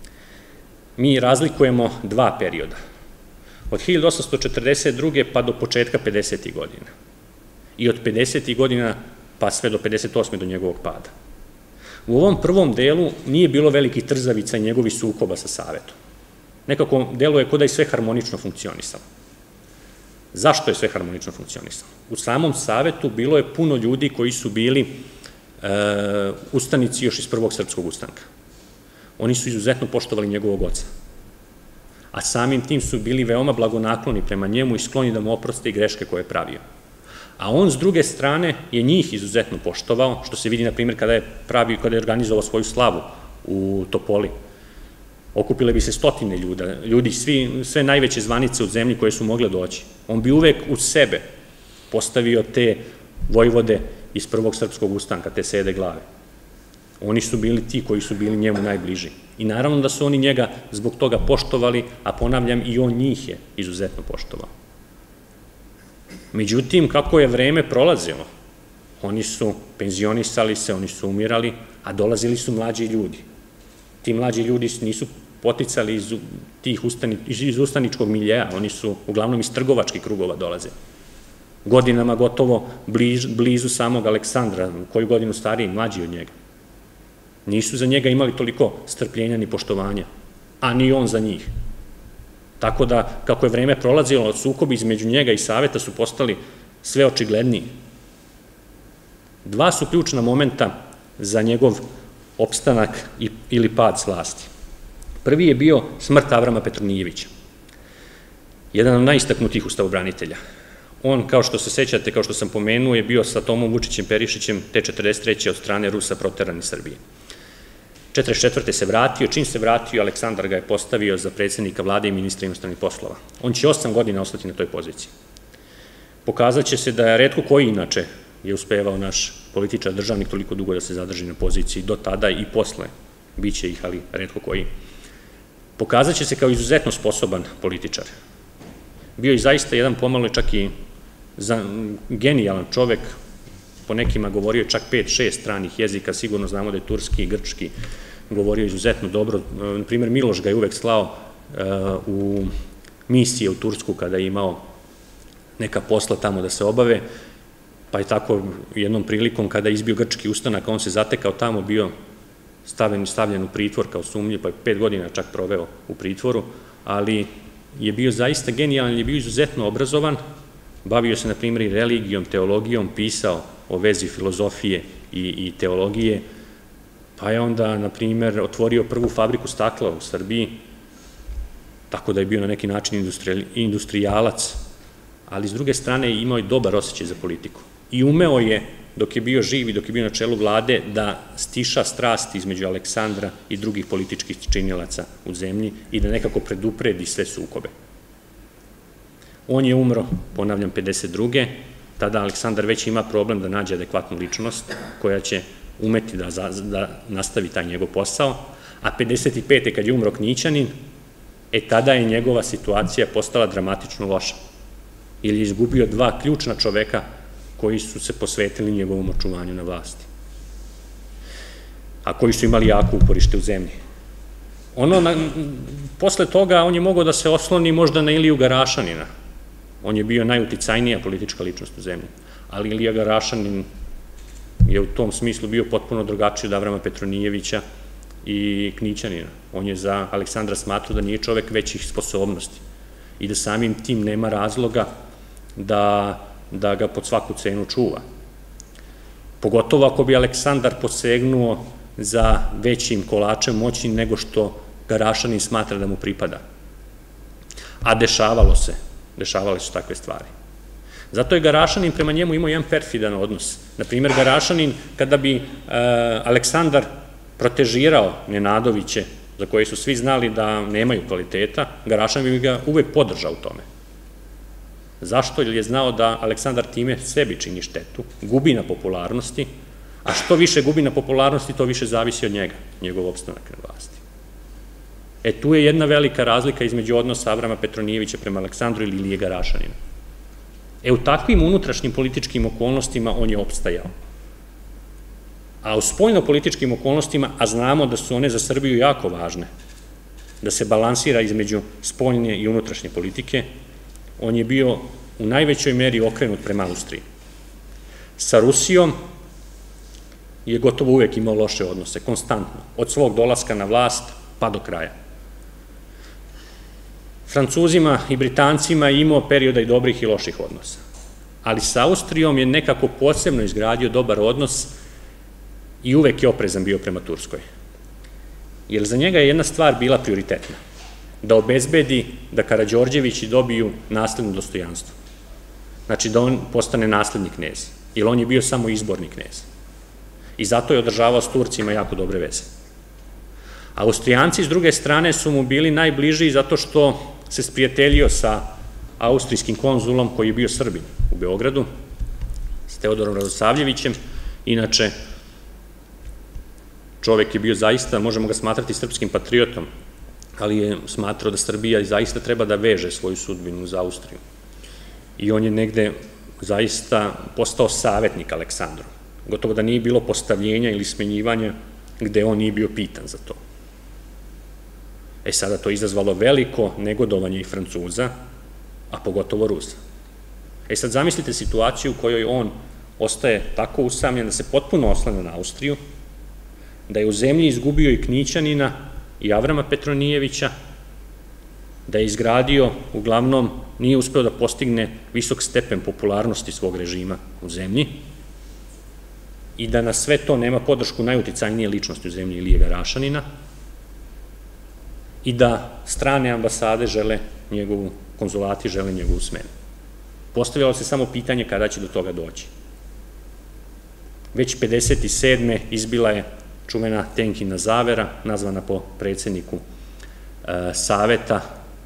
mi razlikujemo dva perioda. Od hiljadu osamsto četrdeset druge pa do početka pedesetih godina. I od pedesetih godina pa sve do pedeset osme do njegovog pada. U ovom prvom delu nije bilo velikih trzavica i njegovih sukoba sa Savetom. Nekako deluje kao da je sve harmonično funkcionisalo. Zašto je sve harmonično funkcionisalo? U samom Savetu bilo je puno ljudi koji su bili ustanici još iz prvog srpskog ustanka. Oni su izuzetno poštovali njegovog oca. A samim tim su bili veoma blagonakloni prema njemu i skloni da mu oproste i greške koje je pravio. A on, s druge strane, je njih izuzetno poštovao, što se vidi, na primjer, kada je pravio, kada je organizovao svoju slavu u Topoli. Okupile bi se stotine ljudi, sve najveće zvanice u zemlji koje su mogle doći. On bi uvek uz sebe postavio te vojvode iz prvog srpskog ustanka, te sede glave. Oni su bili ti koji su bili njemu najbliži. I naravno da su oni njega zbog toga poštovali, a ponavljam, i on njih je izuzetno poštovao. Međutim, kako je vreme prolazilo, oni su penzionisali se, oni su umirali, a dolazili su mlađi ljudi. Ti mlađi ljudi nisu poticali iz ustaničkog miljeja, oni su uglavnom iz trgovačkih krugova dolaze. Godinama gotovo blizu samog Aleksandra, koju godinu stariji, mlađi od njega. Nisu za njega imali toliko strpljenja ni poštovanja, a ni on za njih. Tako da, kako je vreme prolazilo, sukobi između njega i Saveta su postali sve očigledniji. Dva su ključna momenta za njegov opstanak ili pad s vlasti. Prvi je bio smrt Avrama Petronijevića, jedan od najistaknutijih ustavobranitelja. On, kao što se sećate, kao što sam pomenuo, je bio sa Tomom Vučićem Perišićem te četrdeset treće od strane Rusa proteran iz Srbije. četrdeset četvrte se vratio, čim se vratio, Aleksandar ga je postavio za predsjednika vlade i ministra inostranih poslova. On će osam godina ostati na toj poziciji. Pokazat će se da je retko koji inače je uspevao naš političar državnik toliko dugo da se zadrži na poziciji do tada i posle. Biće ih, ali retko koji. Pokazat će se kao izuzetno sposoban političar. Bio je zaista jedan pomalo čak i genijalan čovek, po nekima govorio čak pet, šest stranih jezika, sigurno znamo da je turski i grčki govorio izuzetno dobro. Na primjer, Miloš ga je uvek slao u misije u Tursku kada je imao neka posla tamo da se obave, pa je tako jednom prilikom kada je izbio grčki ustanak, on se zatekao tamo, bio stavljen u pritvor kao sumnjiv, pa je pet godina čak proveo u pritvoru, ali je bio zaista genijalan, je bio izuzetno obrazovan, bavio se, na primjer, i religijom, teologijom, pisao o vezi filozofije i teologije, pa je onda, na primjer, otvorio prvu fabriku stakla u Srbiji, tako da je bio na neki način industrijalac, ali s druge strane imao je dobar osjećaj za politiku. I umeo je, dok je bio živ i dok je bio na čelu vlade, da stiša strasti između Aleksandra i drugih političkih činilaca u zemlji i da nekako predupredi sve sukobe. On je umro, ponavljam, pedeset druge Tada Aleksandar već ima problem da nađe adekvatnu ličnost koja će umeti da nastavi taj njegov posao, a pedeset pete kad je umro Knićanin, e tada je njegova situacija postala dramatično loša, jer je izgubio dva ključna čoveka koji su se posvetili njegovom očuvanju na vlasti, a koji su imali jako uporište u zemlji. Posle toga on je mogao da se osloni možda na Iliju Garašanina. On je bio najuticajnija politička ličnost u zemlji, ali Ilija Garašanin je u tom smislu bio potpuno drugačiji od Avrama Petronijevića i Knićanina. On je za Aleksandra smatrao da nije čovek većih sposobnosti i da samim tim nema razloga da ga pod svaku cenu čuva. Pogotovo ako bi Aleksandar posegnuo za većim kolačem moći nego što Garašanin smatra da mu pripada. A dešavalo se, dešavale su takve stvari. Zato je Garašanin prema njemu imao jedan perfidan odnos. Naprimjer, Garašanin, kada bi Aleksandar protežirao Nenadoviće, za koje su svi znali da nemaju kvaliteta, Garašanin bi ga uvek podržao u tome. Zašto? Jer je znao da Aleksandar time sebi čini štetu, gubi na popularnosti, a što više gubi na popularnosti, to više zavisi od njega, njegov opstanak na vlasti. E, tu je jedna velika razlika između odnosa Avrama Petronijevića prema Aleksandru ili Ilije Garašanina. E, u takvim unutrašnjim političkim okolnostima on je opstajao. A u spoljno-političkim okolnostima, a znamo da su one za Srbiju jako važne, da se balansira između spoljne i unutrašnje politike, on je bio u najvećoj meri okrenut prema Austriji. Sa Rusijom je gotovo uvek imao loše odnose, konstantno, od svog dolaska na vlast pa do kraja. Francuzima i Britancima je imao perioda i dobrih i loših odnosa, ali sa Austrijom je nekako posebno izgradio dobar odnos i uvek je oprezan bio prema Turskoj. Jer za njega je jedna stvar bila prioritetna, da obezbedi da Karađorđevići dobiju nasledno dostojanstvo. Znači da on postane nasledni knez, jer on je bio samo izborni knez. I zato je održavao s Turcima jako dobre veze. Austrijanci s druge strane su mu bili najbliži zato što se sprijateljio sa austrijskim konzulom koji je bio Srbin u Beogradu, s Teodorom Radosavljevićem. Inače, čovek je bio zaista, možemo ga smatrati srpskim patriotom, ali je smatrao da Srbija zaista treba da veže svoju sudbinu za Austriju. I on je negde zaista postao savjetnik Aleksandru. Gotovo da nije bilo postavljenja ili smenjivanja gde on nije bio pitan za to. E sada to je izazvalo veliko negodovanje i Francuza, a pogotovo Rusa. E sad zamislite situaciju u kojoj on ostaje tako usamljen da se potpuno oslanja na Austriju, da je u zemlji izgubio i Knićanina i Avrama Petronijevića, da je izgradio, uglavnom nije uspeo da postigne visok stepen popularnosti svog režima u zemlji i da na sve to nema podršku najuticajnije ličnosti u zemlji Ilije Garašanina i da strane ambasade žele njegovu, konzulati žele njegovu smenu. Postavljalo se samo pitanje kada će do toga doći. Već pedeset sedme izbila je čuvena Tenkina zavera, nazvana po predsedniku Saveta,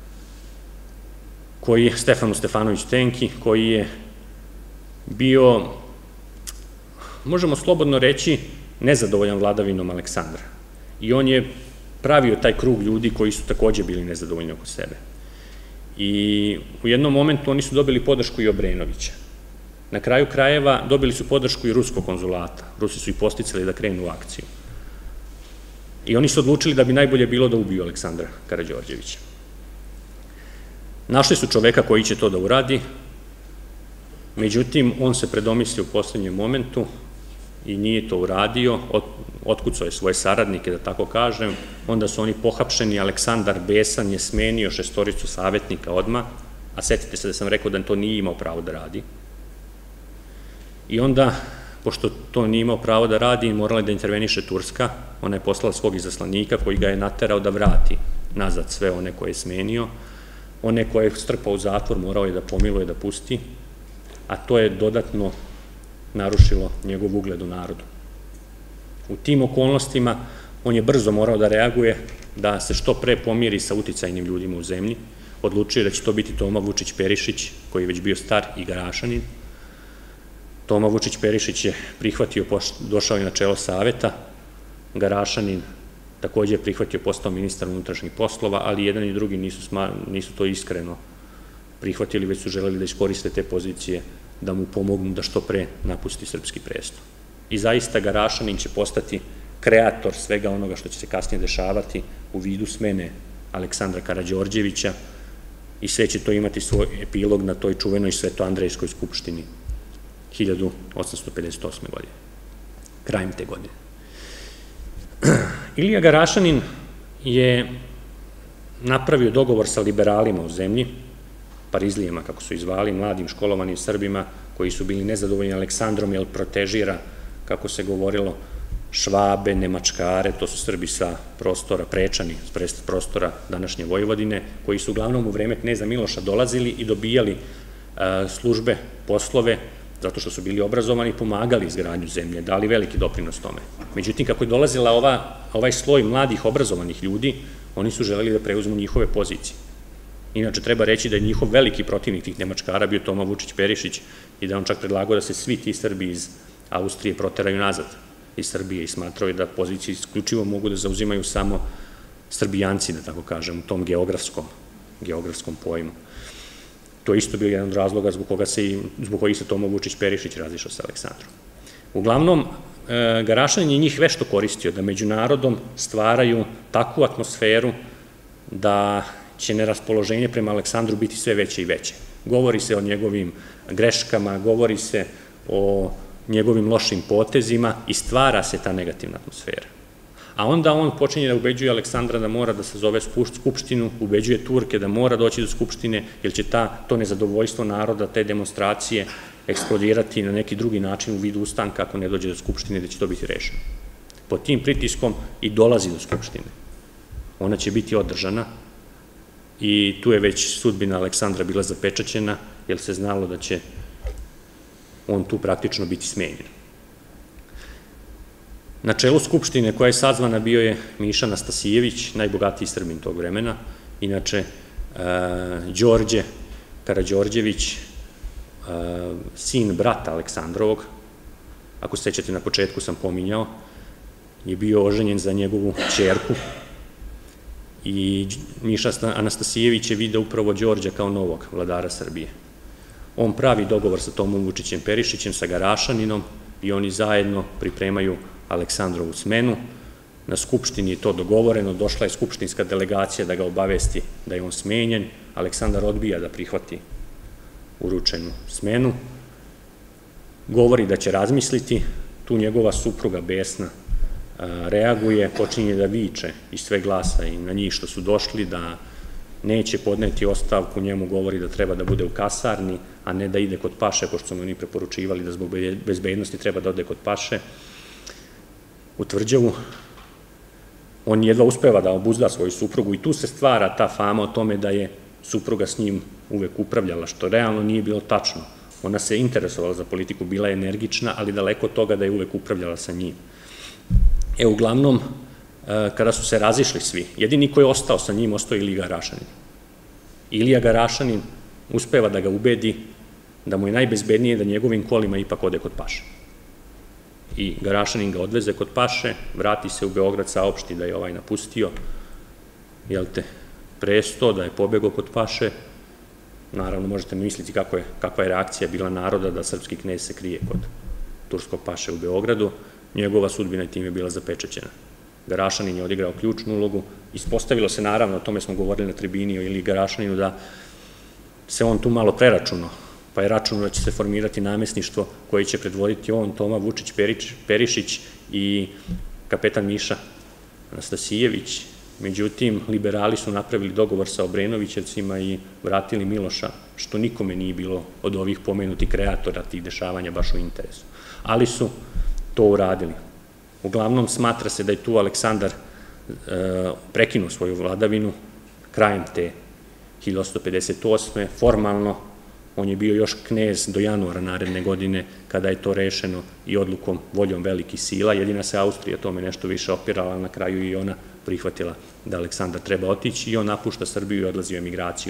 koji je Stefanu Stefanoviću Tenki, koji je bio, možemo slobodno reći, nezadovoljan vladavinom Aleksandra. I on je pravio taj krug ljudi koji su takođe bili nezadovoljni oko sebe. I u jednom momentu oni su dobili podršku i Obrenovića. Na kraju krajeva dobili su podršku i ruskog konzulata. Rusi su ih posticali da krenu u akciju. I oni su odlučili da bi najbolje bilo da ubiju Aleksandra Karađorđevića. Našli su čoveka koji će to da uradi, međutim, on se predomislio u poslednjem momentu i nije to uradio, otkucao je svoje saradnike, da tako kažem, onda su oni pohapšeni, Aleksandar besan je smenio šestoricu savetnika odmah, a setite se da sam rekao da to nije imao pravo da radi. I onda, pošto to nije imao pravo da radi, morala je da interveniše Turska, ona je poslala svog izaslanika koji ga je naterao da vrati nazad sve one koje je smenio, one koje je strpao u zatvor morao je da pomiluje, da pusti, a to je dodatno narušilo njegov ugled u narodu. U tim okolnostima on je brzo morao da reaguje, da se što pre pomiri sa uticajnim ljudima u zemlji, odlučio je da će to biti Toma Vučić Perišić, koji je već bio star i Garašanin. Toma Vučić Perišić je prihvatio, došao je na čelo Saveta, Garašanin takođe je prihvatio, postao ministar unutrašnjih poslova, ali jedan i drugi nisu to iskreno prihvatili, već su želeli da iskoriste te pozicije da mu pomognu da što pre napusti srpski presto. I zaista Garašanin će postati kreator svega onoga što će se kasnije dešavati u vidu smene Aleksandra Karađorđevića i sve će to imati svoj epilog na toj čuvenoj Svetoandrejskoj skupštini hiljadu osamsto pedeset osme. godine, krajem te godine. Ilija Garašanin je napravio dogovor sa liberalima u zemlji, Parizlijama, kako su ih zvali, mladim školovanim Srbima koji su bili nezadovoljni Aleksandrom, jer protežira, kako se govorilo, Švabe, Nemačkare, to su Srbi sa prostora Prečani, s prostora današnje Vojvodine, koji su uglavnom u vreme kneza Miloša dolazili i dobijali službe, poslove, zato što su bili obrazovani i pomagali izgradnju zemlje, dali veliki doprinos tome. Međutim, kako je dolazila ovaj sloj mladih obrazovanih ljudi, oni su želeli da preuzmu njihove pozicije. Inače, treba reći da je njihov veliki protivnik tih Nemačkara bio Toma Vučić Perišić i da on čak predlagao da se svi ti Srbi iz Austrije proteraju nazad iz Srbije i smatrao je da pozicije isključivo mogu da zauzimaju samo Srbijanci, da tako kažem, u tom geografskom pojmu. To je isto bio jedan od razloga zbog kojih se Toma Vučić Perišić razišao sa Aleksandrom. Uglavnom, Garašanin je njih vešto koristio da među narodom stvaraju takvu atmosferu da će neraspoloženje prema Aleksandru biti sve veće i veće. Govori se o njegovim greškama, govori se o njegovim lošim potezima i stvara se ta negativna atmosfera. A onda on počinje da ubeđuje Aleksandra da mora da sazove skupštinu, ubeđuje Turke da mora doći do skupštine, jer će to nezadovoljstvo naroda, te demonstracije eksplodirati na neki drugi način u vidu ustanka ako ne dođe do skupštine, da će to biti rešeno. Pod tim pritiskom i dolazi do skupštine. Ona će biti održana i tu je već sudbina Aleksandra bila zapečaćena, jer se znalo da će on tu praktično biti smenjen. Na čelu Skupštine koja je sazvana bio je Miša Nastasijević, najbogatiji Srbin tog vremena, inače Đorđe Karađorđević, sin brata Aleksandrovog, ako se sećate na početku sam pominjao, je bio oženjen za njegovu ćerku i Miša Anastasijević je video upravo Đorđa kao novog vladara Srbije. On pravi dogovor sa Tomom Vučićem Perišićem, sa Garašaninom i oni zajedno pripremaju Aleksandrovu smenu. Na Skupštini je to dogovoreno, došla je skupštinska delegacija da ga obavesti da je on smenjen. Aleksandar odbija da prihvati uručenu smenu. Govori da će razmisliti, tu njegova supruga besna reaguje, počinje da viče iz sve glasa i na njih što su došli, da neće podneti ostavku, njemu govori da treba da bude u kasarni, a ne da ide kod paše, pošto su mu oni preporučivali da zbog bezbednosti treba da ode kod paše u Tvrđavu. On jedva uspeva da obuzda svoju suprugu i tu se stvara ta fama o tome da je supruga s njim uvek upravljala, što realno nije bilo tačno. Ona se interesovala za politiku, bila je energična, ali daleko od toga da je uvek upravljala sa njim. E, uglavnom, kada su se razišli svi, jedini koji je ostao sa njim, ostao je Ilija Garašanin. Ilija Garašanin uspeva da ga ubedi da mu je najbezbednije da njegovim kolima ipak ode kod paše. I Garašanin ga odveze kod paše, vrati se u Beograd, saopšti da je ovaj napustio, jel te, presto, da je pobegao kod paše. Naravno, možete misliti kakva je reakcija bila naroda da srpski knez se krije kod turskog paše u Beogradu. Njegova sudbina i tim je bila zapečećena. Garašanin je odigrao ključnu ulogu. Ispostavilo se, naravno, o tome smo govorili na tribini o Iliji Garašaninu, da se on tu malo preračunao, pa je računao da će se formirati namesništvo koje će predvoditi on, Toma Vučić Perišić i kapetan Miša Anastasijević. Međutim, liberali su napravili dogovor sa Obrenovićevcima i vratili Miloša, što nikome nije bilo od ovih pomenutih kreatora tih dešavanja baš u interesu. Ali su to uradili. Uglavnom, smatra se da je tu Aleksandar prekinuo svoju vladavinu krajem te hiljadu osamsto pedeset osme. Formalno, on je bio još knez do januara naredne godine, kada je to rešeno i odlukom, voljom velikih sila. Jedina se Austrija tome nešto više opirala, na kraju i ona prihvatila da Aleksandar treba otići i on napušta Srbiju i odlazi u emigraciju.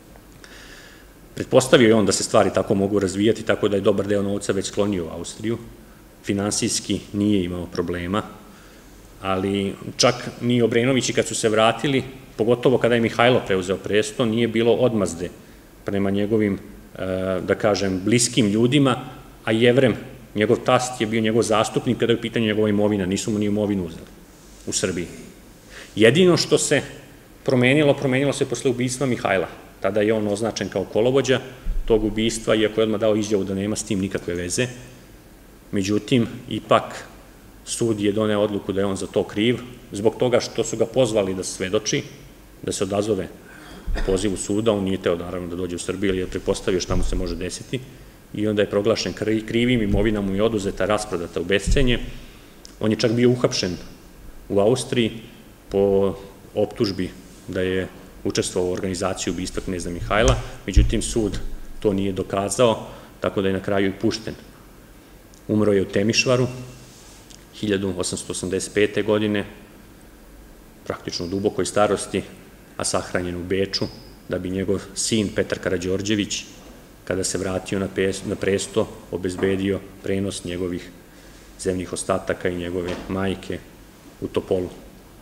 Pretpostavio je on da se stvari tako mogu razvijati, tako da je dobar deo novca već sklonio u Austriju. Finansijski nije imao problema, ali čak ni Obrenovići kad su se vratili, pogotovo kada je Mihajlo preuzeo presto, nije bilo odmazde prema njegovim, da kažem, bliskim ljudima, a Jevrem, njegov tast je bio njegov zastupnik kada je u pitanju njegova imovina, nisu mu ni imovinu uzeli u Srbiji. Jedino što se promenilo, promenilo se posle ubistva Mihajla. Tada je on označen kao kolovođa tog ubistva, iako je odmah dao izjavu da nema s tim nikakve veze. Međutim, ipak sud je doneo odluku da je on za to kriv, zbog toga što su ga pozvali da svedoči, da se odazove pozivu suda. On nije teo, naravno, da dođe u Srbiju, jer je pretpostavio šta mu se može desiti. I onda je proglašen krivim, imovina mu je oduzeta, rasprodata u bescenje. On je čak bio uhapšen u Austriji po optužbi da je učestvovao u organizaciji ubistva kneza Mihajla, međutim sud to nije dokazao, tako da je na kraju i pušten. Umro je u Temišvaru hiljadu osamsto osamdeset pete. godine, praktično u dubokoj starosti, a sahranjen u Beču, da bi njegov sin Petar Karađorđević, kada se vratio na presto, obezbedio prenos njegovih zemljih ostataka i njegove majke u Topolu.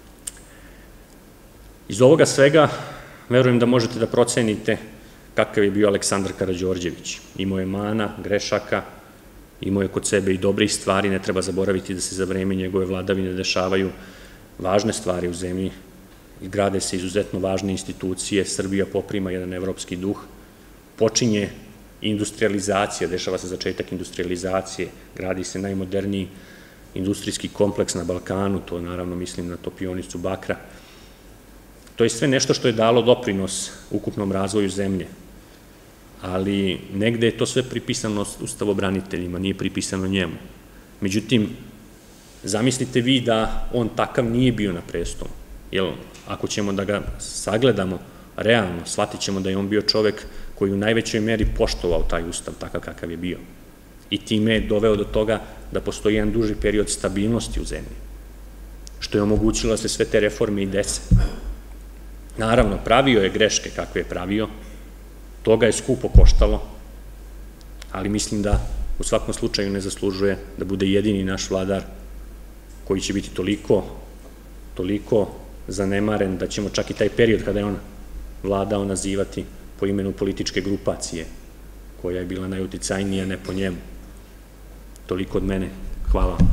Iz ovoga svega, verujem da možete da procenite kakav je bio Aleksandar Karađorđević. Imao je mana, grešaka, imao je kod sebe i dobrih stvari. Ne treba zaboraviti da se za vreme njegove vladavine dešavaju važne stvari u zemlji i grade se izuzetno važne institucije. Srbija poprima jedan evropski duh, počinje industrializacija, dešava se začetak industrializacije, gradi se najmoderniji industrijski kompleks na Balkanu, to naravno mislim na topionicu bakra. To je sve nešto što je dalo doprinos ukupnom razvoju zemlje, ali negde je to sve pripisano ustavobraniteljima, nije pripisano njemu. Međutim, zamislite vi da on takav nije bio na prestolu, jer ako ćemo da ga sagledamo realno, shvatit ćemo da je on bio čovek koji u najvećoj meri poštovao taj ustav takav kakav je bio i time je doveo do toga da postoji jedan duži period stabilnosti u zemlji, što je omogućilo da se sve te reforme i dese. Naravno, pravio je greške kakve je pravio, to ga je skupo koštalo, ali mislim da u svakom slučaju ne zaslužuje da bude jedini naš vladar koji će biti toliko, toliko zanemaren da ćemo čak i taj period kada je on vladao nazivati po imenu političke grupacije, koja je bila najuticajnija, ne po njemu. Toliko od mene. Hvala vam.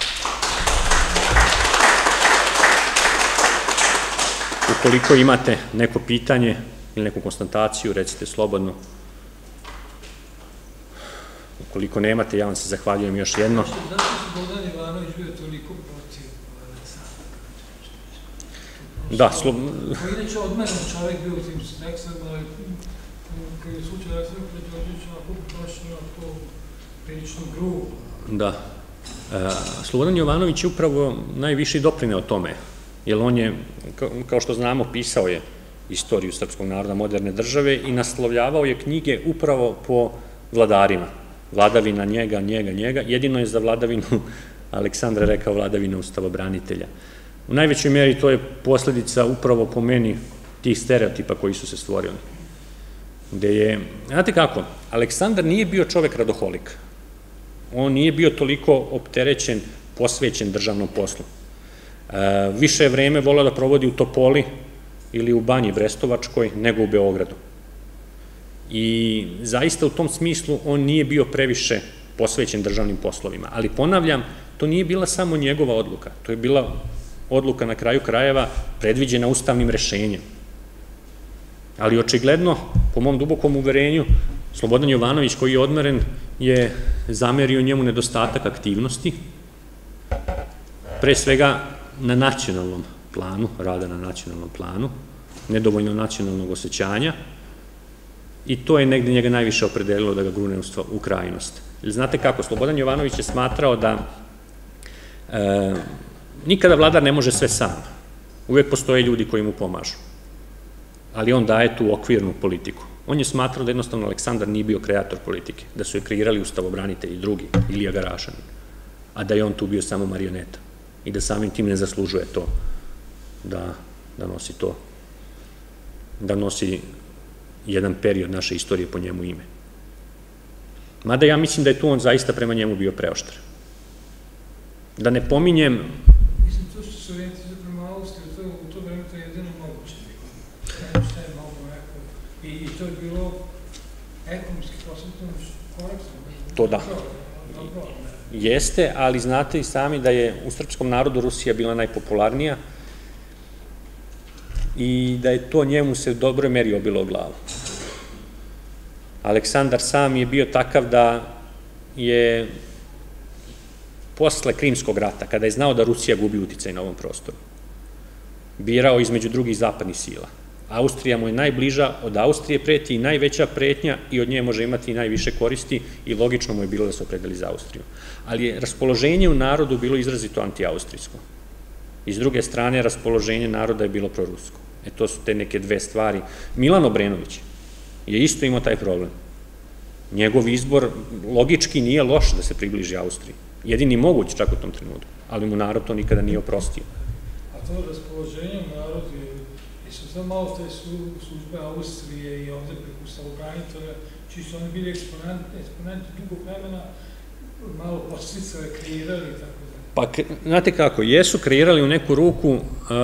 Ukoliko imate neko pitanje ili neku konstataciju, recite slobodno. Ukoliko nemate, ja vam se zahvaljujem još jedno. Zašto se Bogdan Ivanović bio toliko protiv Aleksandra Karađorđevića? Da, slobodno. Koji inače odmeren čovek bio u tim tekstima, ali kad je slučaj Aleksandra Karađorđevića onako prošlo na to prilično grubo. Da. Slobodan Jovanović je upravo najviše doprineo tome, jer on je, kao što znamo, pisao je istoriju srpskog naroda, moderne države i naslovljavao je knjige upravo po vladarima. Vladavina njega, njega, njega. Jedino je za vladavinu Aleksandra rekao vladavina ustavobranitelja. U najvećoj meri to je posledica upravo po meni tih stereotipa koji su se stvorili. Gde je, znate kako, Aleksandar nije bio čovek radoholik. On nije bio toliko opterećen, posvećen državnom poslu. Više je vreme voleo da provodi u Topoli ili u Banji Brestovačkoj nego u Beogradu. I zaista u tom smislu on nije bio previše posvećen državnim poslovima. Ali ponavljam, to nije bila samo njegova odluka. To je bila odluka na kraju krajeva predviđena ustavnim rešenjem. Ali očigledno, po mom dubokom uverenju, Slobodan Jovanović koji je odmeren je zamerio njemu nedostatak aktivnosti, pre svega na nacionalnom planu, rada na nacionalnom planu, nedovoljno nacionalnog osjećanja i to je negde njega najviše opredelilo da ga grune u krajnost. Znate kako, Slobodan Jovanović je smatrao da nikada vladar ne može sve sam, uvek postoje ljudi koji mu pomažu, ali on daje tu okvirnu politiku. On je smatrao da jednostavno Aleksandar nije bio kreator politike, da su je kreirali ustavobranitelji drugi, Ilija Garašanin, a da je on tu bio samo marioneta i da samim tim ne zaslužuje to, da nosi to, da nosi jedan period naše istorije po njemu ime. Mada ja mislim da je tu on zaista prema njemu bio preoštar. Da ne pominjem... Mislim, to što se orijentira prema Austriji, u to vreme to je jedino moguće. Šta je malo rekao. I to je bilo ekonomski posvetno korektno. To da. Jeste, ali znate i sami da je u srpskom narodu Rusija bila najpopularnija i da je to njemu se u dobroj meri obilo o glavu. Aleksandar sam je bio takav da je posle Krimskog rata, kada je znao da Rusija gubi uticaj na ovom prostoru, birao između drugih zapadnih sila. Austrija mu je najbliža, od Austrije preti i najveća pretnja i od nje može imati i najviše koristi i logično mu je bilo da se opredeli za Austriju. Ali je raspoloženje u narodu bilo izrazito anti-austrijsko. I s druge strane, raspoloženje naroda je bilo prorusko. E to su te neke dve stvari. Milan Obrenović je isto imao taj problem. Njegov izbor logički nije loš da se približi Austriji. Jedini moguć čak u tom trenutku, ali mu narod to nikada nije oprostio. A to raspoloženje u narodu je, jesu sad malo te službe Austrije i ovde preko ustavobranitelja, čiji su oni bili eksponenti dugo vremena, malo posticale, kreirali i tako da. Pa, znate kako, jesu kreirali u neku ruku,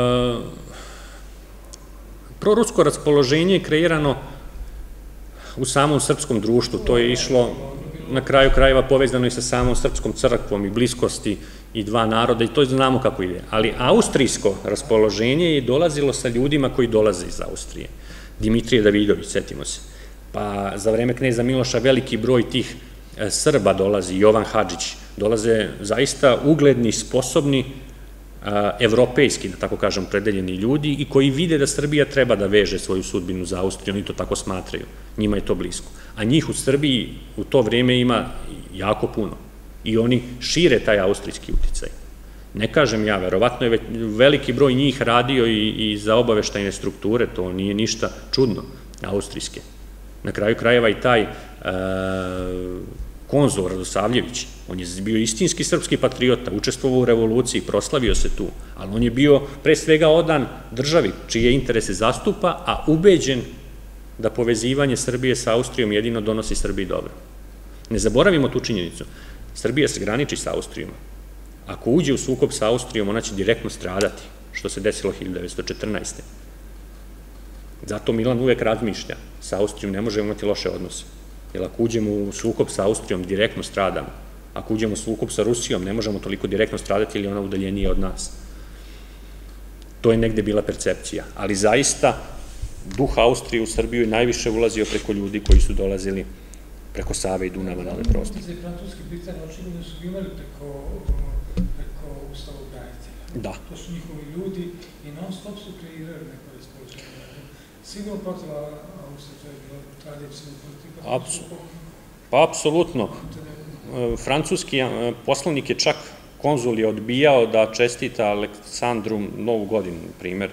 prorusko raspoloženje je kreirano u samom srpskom društvu, to je išlo na kraju krajeva povezano i sa samom srpskom crkvom i bliskosti i dva naroda i to znamo kako ide. Ali austrijsko raspoloženje je dolazilo sa ljudima koji dolaze iz Austrije. Dimitrije Davidović, setimo se. Pa za vreme kneza Miloša veliki broj tih Srba dolazi, Jovan Hadžić, dolaze zaista ugledni, sposobni, evropejski, da tako kažem, predeljeni ljudi i koji vide da Srbija treba da veže svoju sudbinu za Austriju, oni to tako smatraju, njima je to blisko. A njih u Srbiji u to vreme ima jako puno i oni šire taj austrijski uticaj. Ne kažem ja, verovatno je veliki broj njih radio i za obaveštajne strukture, to nije ništa čudno, austrijske. Na kraju krajeva i taj konzul Radosavljević, on je bio istinski srpski patriota, učestvovao u revoluciji, proslavio se tu, ali on je bio pre svega odan državi čije interese zastupa, a ubeđen da povezivanje Srbije sa Austrijom jedino donosi Srbiji dobro. Ne zaboravimo tu činjenicu. Srbija se graniči sa Austrijom. Ako uđe u sukob sa Austrijom, ona će direktno stradati, što se desilo hiljadu devetsto četrnaeste. Zato Milan uvek razmišlja, sa Austrijom ne možemo imati loše odnose. Jer ako uđemo u sukob sa Austrijom, direktno stradamo. Ako uđemo u sukob sa Rusijom, ne možemo toliko direktno stradati, jer je ona udaljenija od nas. To je negde bila percepcija. Ali zaista, duh Austrije u Srbiju je najviše ulazio preko ljudi koji su dolazili preko Save i Dunava na ove prostore. Za francuski Britanije očigledno su imali preko ustavobranitelja. Da. To su njihovi ljudi i non stop su kreirali neko raspoloženje. Sigurno protiv Austrije, to je bilo tradicionalno politika. Pa, apsolutno. Francuski poslanik je čak, konzul je odbijao da čestita Aleksandru Novu godinu, na primer,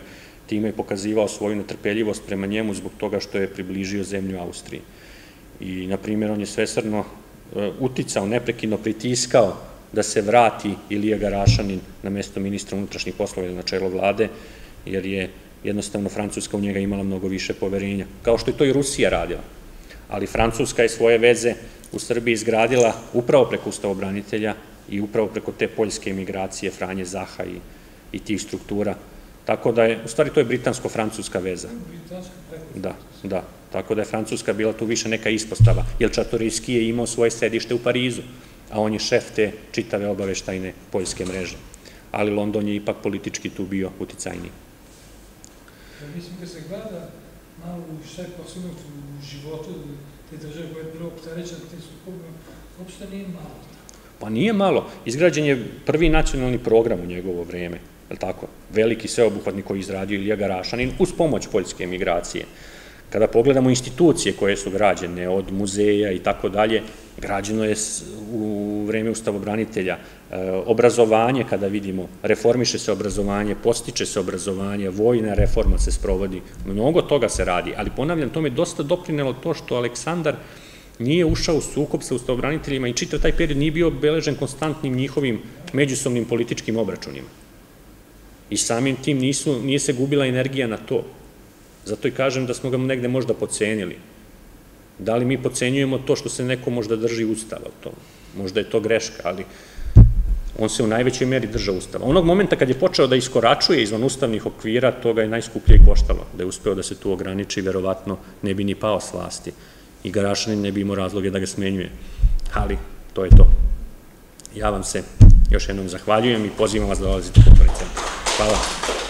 time je pokazivao svoju netrpeljivost prema njemu zbog toga što je približio zemlju Austriji. I, na primjer, on je svesrdno uticao, neprekidno pritiskao da se vrati Ilija Garašanin na mesto ministra unutrašnjih poslova ili na čelo vlade, jer je jednostavno Francuska u njega imala mnogo više poverenja, kao što je to i Rusija radila. Ali Francuska je svoje veze u Srbiji izgradila upravo preko ustavobranitelja i upravo preko te poljske emigracije Franje Zaha i, i tih struktura. Tako da je, u stvari to je britansko-francuska veza. Da, da. Tako da je Francuska bila tu više neka ispostava, jer Čartorijski je imao svoje sedište u Parizu, a on je šef te čitave obaveštajne poljske mreže. Ali London je ipak politički tu bio uticajniji. Mislim, kad se gleda malo šta je posebno u životu te države koja je bilo opterećena tim sukobima, uopšte nije malo. Pa nije malo. Izgrađen je prvi nacionalni program u njegovo vreme, je li tako? Veliki sveobuhvatni koji je izradio Ilija Garašanin uz pomoć poljske emigracije. Kada pogledamo institucije koje su građene, od muzeja i tako dalje, građeno je u vreme ustavobranitelja. Obrazovanje, kada vidimo, reformiše se obrazovanje, postiče se obrazovanje, vojna reforma se sprovodi, mnogo toga se radi, ali ponavljam, tome je dosta doprinelo to što Aleksandar nije ušao u sukob sa ustavobraniteljima i čitav taj period nije bio obeležen konstantnim njihovim međusobnim političkim obračunima. I samim tim nije se gubila energija na to. Zato i kažem da smo ga negde možda podcenili. Da li mi podcenjujemo to što se neko možda drži ustava u tom? Možda je to greška, ali on se u najvećoj meri držao ustava. Onog momenta kad je počeo da iskoračuje izvan ustavnih okvira, to ga je najskuplje i koštalo. Da je uspeo da se tu ograniči, verovatno ne bi ni pao s vlasti. I Garašanin ne bi imao razloge da ga smenjuje. Ali, to je to. Ja vam se još jednom zahvaljujem i pozivam vas da dolazite u konferenciju. Hvala.